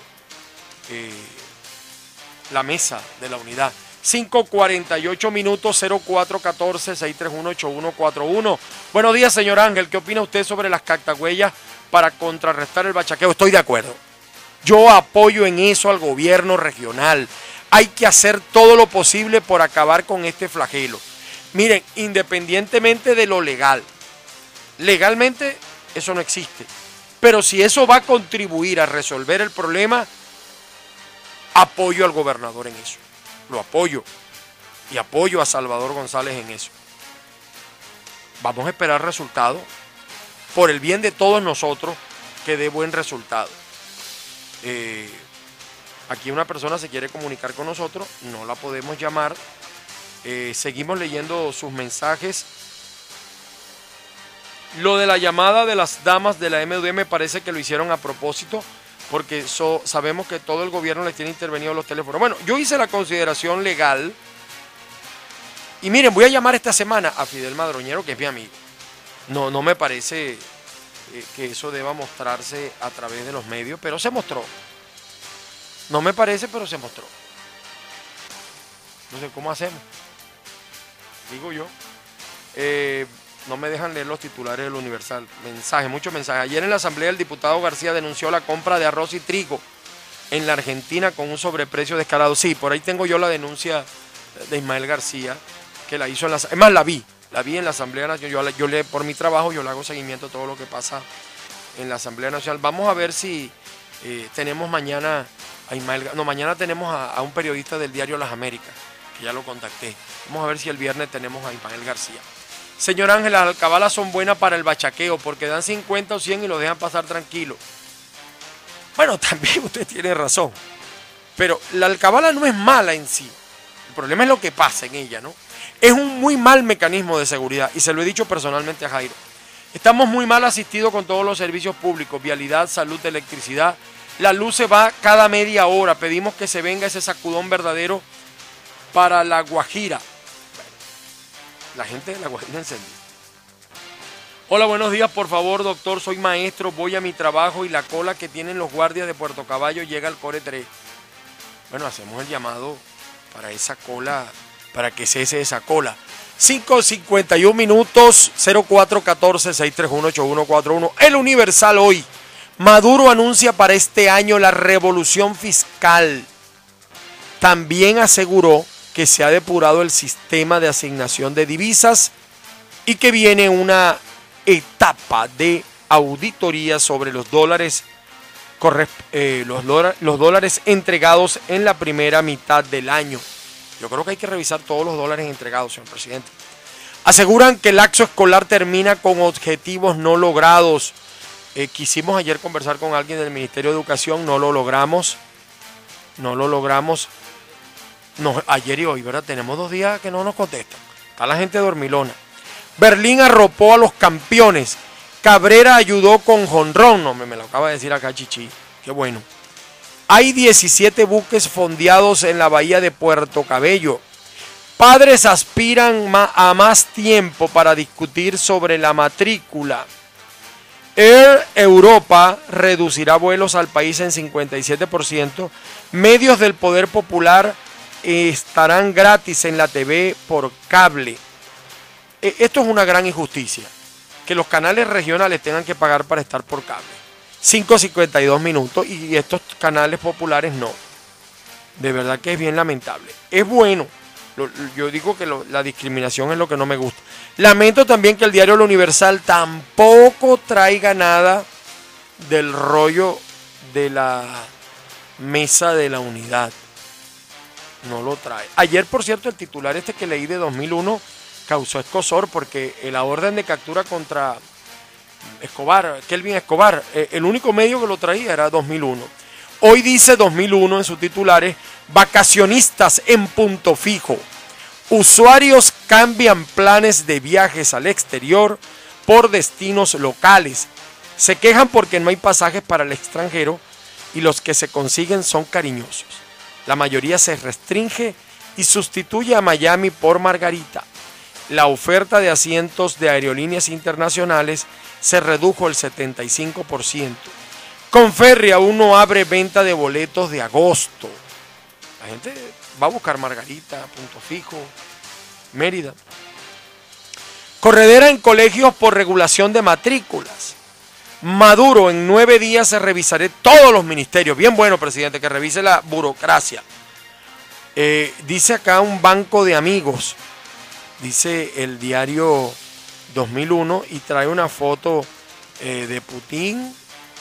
la mesa de la unidad. 5:48 minutos, 0414-631-8141. Buenos días, señor Ángel. ¿Qué opina usted sobre las cactagüeyas para contrarrestar el bachaqueo? Estoy de acuerdo. Yo apoyo en eso al gobierno regional. Hay que hacer todo lo posible por acabar con este flagelo. Miren, independientemente de lo legal, legalmente eso no existe. Pero si eso va a contribuir a resolver el problema, apoyo al gobernador en eso. Lo apoyo. Y apoyo a Salvador González en eso. Vamos a esperar resultados. Por el bien de todos nosotros, que dé buen resultado. Aquí una persona se quiere comunicar con nosotros, no la podemos llamar. Seguimos leyendo sus mensajes. Lo de la llamada de las damas de la MUD me parece que lo hicieron a propósito, porque sabemos que todo el gobierno les tiene intervenido los teléfonos. Bueno, yo hice la consideración legal y miren, voy a llamar esta semana a Fidel Madroñero, que es mi amigo. No me parece que eso deba mostrarse a través de los medios, pero se mostró. No me parece, pero se mostró. No sé cómo hacemos. Digo yo. No me dejan leer los titulares del Universal. Muchos mensajes. Ayer en la asamblea el diputado García denunció la compra de arroz y trigo en la Argentina con un sobreprecio descarado. Sí, por ahí tengo yo la denuncia de Ismael García, que la hizo en la... Es más, la vi en la Asamblea Nacional. Yo por mi trabajo, yo le hago seguimiento a todo lo que pasa en la Asamblea Nacional. Vamos a ver si tenemos mañana a Ismael... No, mañana tenemos a un periodista del diario Las Américas, que ya lo contacté. Vamos a ver si el viernes tenemos a Ismael García. Señor Ángel, las alcabalas son buenas para el bachaqueo porque dan 50 o 100 y los dejan pasar tranquilo. Bueno, también usted tiene razón. Pero la alcabala no es mala en sí. El problema es lo que pasa en ella, ¿no? Es un muy mal mecanismo de seguridad y se lo he dicho personalmente a Jairo. Estamos muy mal asistidos con todos los servicios públicos, vialidad, salud, electricidad. La luz se va cada media hora. Pedimos que se venga ese sacudón verdadero para La Guajira. La gente de La Guajira encendió. Hola, buenos días, por favor, doctor, soy maestro, voy a mi trabajo y la cola que tienen los guardias de Puerto Caballo llega al Core 3. Bueno, hacemos el llamado para esa cola, para que cese esa cola. 5:51 minutos, 0414-631-8141. El Universal hoy. Maduro anuncia para este año la revolución fiscal. También aseguró que se ha depurado el sistema de asignación de divisas y que viene una etapa de auditoría sobre los dólares entregados en la primera mitad del año. Yo creo que hay que revisar todos los dólares entregados, señor presidente. Aseguran que el laxo escolar termina con objetivos no logrados. Quisimos ayer conversar con alguien del Ministerio de Educación, no lo logramos. No, ayer y hoy, ¿verdad? Tenemos 2 días que no nos contestan. Está la gente dormilona. Berlín arropó a los campeones. Cabrera ayudó con jonrón. No, me lo acaba de decir acá Chichi. Qué bueno. Hay 17 buques fondeados en la bahía de Puerto Cabello. Padres aspiran a más tiempo para discutir sobre la matrícula. Air Europa reducirá vuelos al país en 57%. Medios del Poder Popular estarán gratis en la TV por cable. Esto es una gran injusticia, que los canales regionales tengan que pagar para estar por cable. 5:52 minutos y estos canales populares no. De verdad que es bien lamentable. Es bueno, yo digo que la discriminación es lo que no me gusta. Lamento también que el diario La Universal tampoco traiga nada del rollo de la mesa de la unidad. No lo trae. Ayer, por cierto, el titular que leí de 2001 causó escozor porque la orden de captura contra Kelvin Escobar, el único medio que lo traía era 2001. Hoy dice 2001 en sus titulares: vacacionistas en punto fijo. Usuarios cambian planes de viajes al exterior por destinos locales. Se quejan porque no hay pasajes para el extranjero y los que se consiguen son cariñosos. La mayoría se restringe y sustituye a Miami por Margarita. La oferta de asientos de aerolíneas internacionales se redujo el 75%. Conferri aún no abre venta de boletos de agosto. La gente va a buscar Margarita, Punto Fijo, Mérida. Corredera en colegios por regulación de matrículas. Maduro, en 9 días se revisaré todos los ministerios. Bien bueno, presidente, que revise la burocracia. Dice acá un banco de amigos. Dice el diario 2001 y trae una foto de Putin,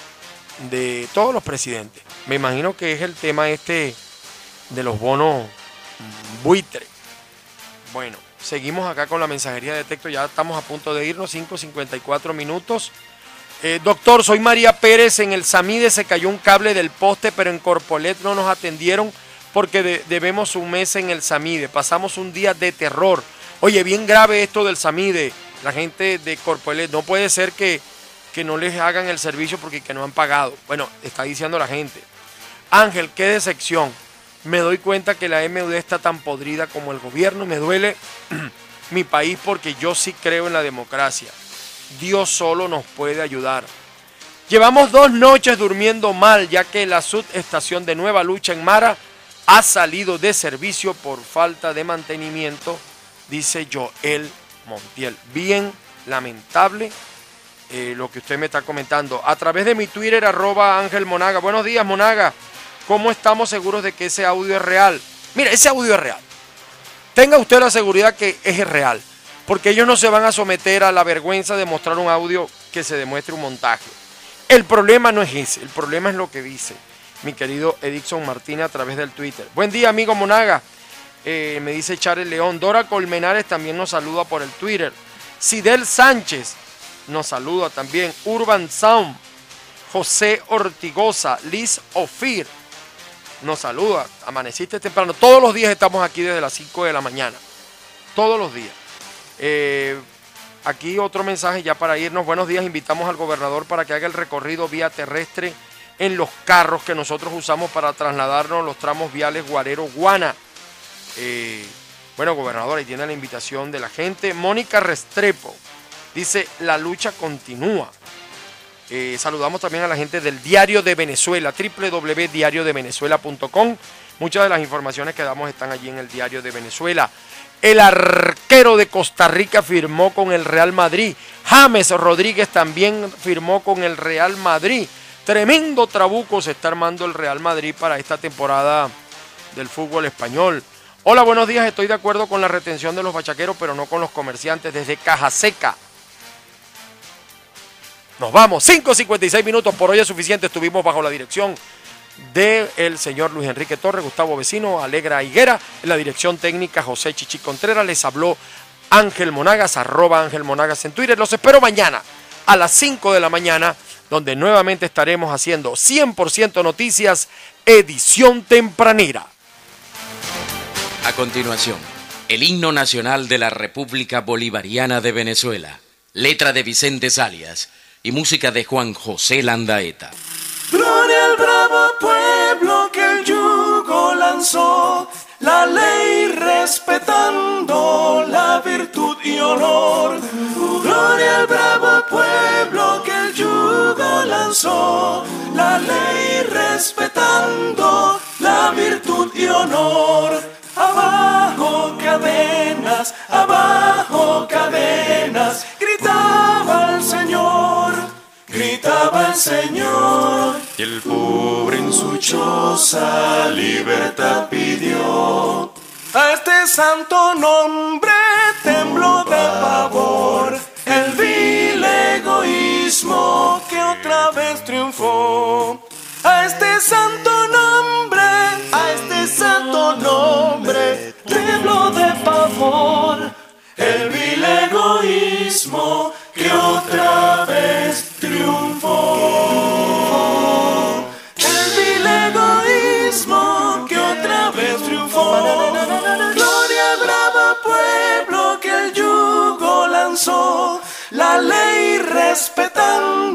de todos los presidentes. Me imagino que es el tema este de los bonos buitre. Bueno, seguimos acá con la mensajería de texto. Ya estamos a punto de irnos, 5:54 minutos. Doctor, soy María Pérez. En el Samide se cayó un cable del poste, pero en Corpolet no nos atendieron porque debemos un mes en el Samide. Pasamos un día de terror. Oye, bien grave esto del Samide. La gente de Corpolet, no puede ser que no les hagan el servicio porque que no han pagado. Bueno, está diciendo la gente. Ángel, qué decepción. Me doy cuenta que la MUD está tan podrida como el gobierno. Me duele mi país porque yo sí creo en la democracia. Dios solo nos puede ayudar. Llevamos 2 noches durmiendo mal, ya que la subestación de Nueva Lucha en Mara ha salido de servicio por falta de mantenimiento, dice Joel Montiel. Bien lamentable lo que usted me está comentando. A través de mi Twitter, @Ángel Monaga. Buenos días, Monaga. ¿Cómo estamos seguros de que ese audio es real? Mira, ese audio es real. Tenga usted la seguridad que es real. Porque ellos no se van a someter a la vergüenza de mostrar un audio que se demuestre un montaje. El problema no es ese, el problema es lo que dice mi querido Edixon Martínez a través del Twitter. Buen día, amigo Monaga. Me dice Charles León. Dora Colmenares también nos saluda por el Twitter. Sidel Sánchez nos saluda también. Urban Sound. José Ortigosa. Liz Ofir nos saluda. Amaneciste temprano. Todos los días estamos aquí desde las 5 de la mañana. Todos los días. Aquí otro mensaje ya para irnos. Buenos días, invitamos al gobernador para que haga el recorrido vía terrestre en los carros que nosotros usamos para trasladarnos los tramos viales Guarero-Guana. Bueno, gobernador, ahí tiene la invitación de la gente. Mónica Restrepo dice, la lucha continúa. Saludamos también a la gente del Diario de Venezuela, www.diariodevenezuela.com. Muchas de las informaciones que damos están allí en el Diario de Venezuela. El arquero de Costa Rica firmó con el Real Madrid. James Rodríguez también firmó con el Real Madrid. Tremendo trabuco se está armando el Real Madrid para esta temporada del fútbol español. Hola, buenos días. Estoy de acuerdo con la retención de los bachaqueros, pero no con los comerciantes. Desde Caja Seca. Nos vamos. 5:56 minutos. Por hoy es suficiente. Estuvimos bajo la dirección del señor Luis Enrique Torres, Gustavo Vecino, Alegra Higuera, en la dirección técnica José Chichi Contreras. Les habló Ángel Monagas, @Ángel Monagas en Twitter. Los espero mañana a las 5 de la mañana, donde nuevamente estaremos haciendo 100% Noticias, edición tempranera. A continuación, el himno nacional de la República Bolivariana de Venezuela, letra de Vicente Salias y música de Juan José Landaeta. Gloria al bravo pueblo que el yugo lanzó, la ley respetando la virtud y honor. Gloria al bravo pueblo que el yugo lanzó, la ley respetando la virtud y honor. Abajo cadenas, gritaba el Señor. Gritaba el Señor, y el pobre en su choza libertad pidió. A este santo nombre tembló de pavor el vil egoísmo que otra vez triunfó. A este santo nombre tembló de pavor el vil egoísmo que otra vez triunfó. El vil egoísmo que otra vez triunfó. Gloria al bravo pueblo que el yugo lanzó, la ley respetando